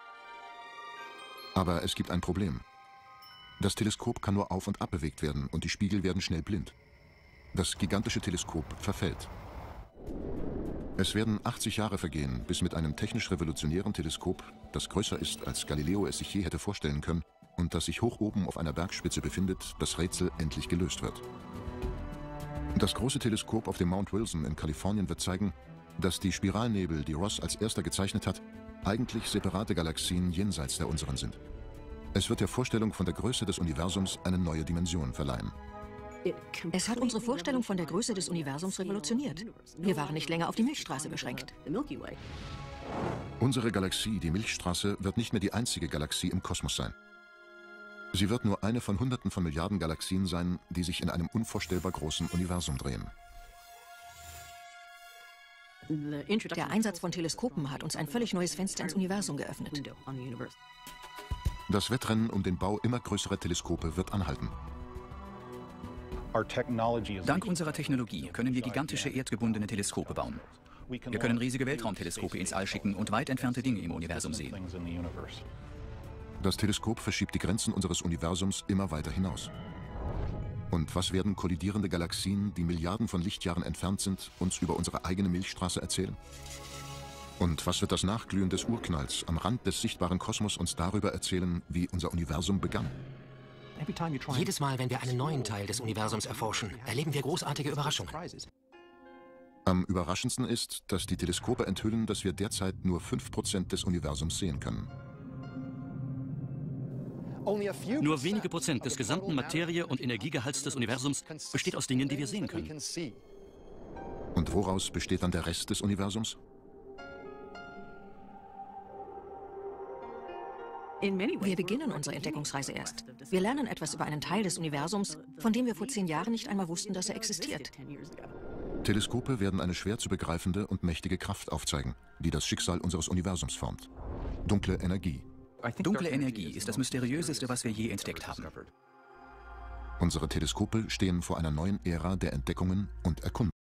Aber es gibt ein Problem. Das Teleskop kann nur auf und ab bewegt werden und die Spiegel werden schnell blind. Das gigantische Teleskop verfällt. Es werden achtzig Jahre vergehen, bis mit einem technisch revolutionären Teleskop, das größer ist, als Galileo es sich je hätte vorstellen können und das sich hoch oben auf einer Bergspitze befindet, das Rätsel endlich gelöst wird. Das große Teleskop auf dem Mount Wilson in Kalifornien wird zeigen, dass die Spiralnebel, die Rosse als erster gezeichnet hat, eigentlich separate Galaxien jenseits der unseren sind. Es wird der Vorstellung von der Größe des Universums eine neue Dimension verleihen. Es hat unsere Vorstellung von der Größe des Universums revolutioniert. Wir waren nicht länger auf die Milchstraße beschränkt. Unsere Galaxie, die Milchstraße, wird nicht mehr die einzige Galaxie im Kosmos sein. Sie wird nur eine von Hunderten von Milliarden Galaxien sein, die sich in einem unvorstellbar großen Universum drehen. Der Einsatz von Teleskopen hat uns ein völlig neues Fenster ins Universum geöffnet. Das Wettrennen um den Bau immer größerer Teleskope wird anhalten. Dank unserer Technologie können wir gigantische erdgebundene Teleskope bauen. Wir können riesige Weltraumteleskope ins All schicken und weit entfernte Dinge im Universum sehen. Das Teleskop verschiebt die Grenzen unseres Universums immer weiter hinaus. Und was werden kollidierende Galaxien, die Milliarden von Lichtjahren entfernt sind, uns über unsere eigene Milchstraße erzählen? Und was wird das Nachglühen des Urknalls am Rand des sichtbaren Kosmos uns darüber erzählen, wie unser Universum begann? Jedes Mal, wenn wir einen neuen Teil des Universums erforschen, erleben wir großartige Überraschungen. Am überraschendsten ist, dass die Teleskope enthüllen, dass wir derzeit nur fünf Prozent des Universums sehen können. Nur wenige Prozent des gesamten Materie- und Energiegehalts des Universums besteht aus Dingen, die wir sehen können. Und woraus besteht dann der Rest des Universums? Wir beginnen unsere Entdeckungsreise erst. Wir lernen etwas über einen Teil des Universums, von dem wir vor zehn Jahren nicht einmal wussten, dass er existiert. Teleskope werden eine schwer zu begreifende und mächtige Kraft aufzeigen, die das Schicksal unseres Universums formt. Dunkle Energie. Dunkle Energie ist das Mysteriöseste, was wir je entdeckt haben. Unsere Teleskope stehen vor einer neuen Ära der Entdeckungen und Erkundungen.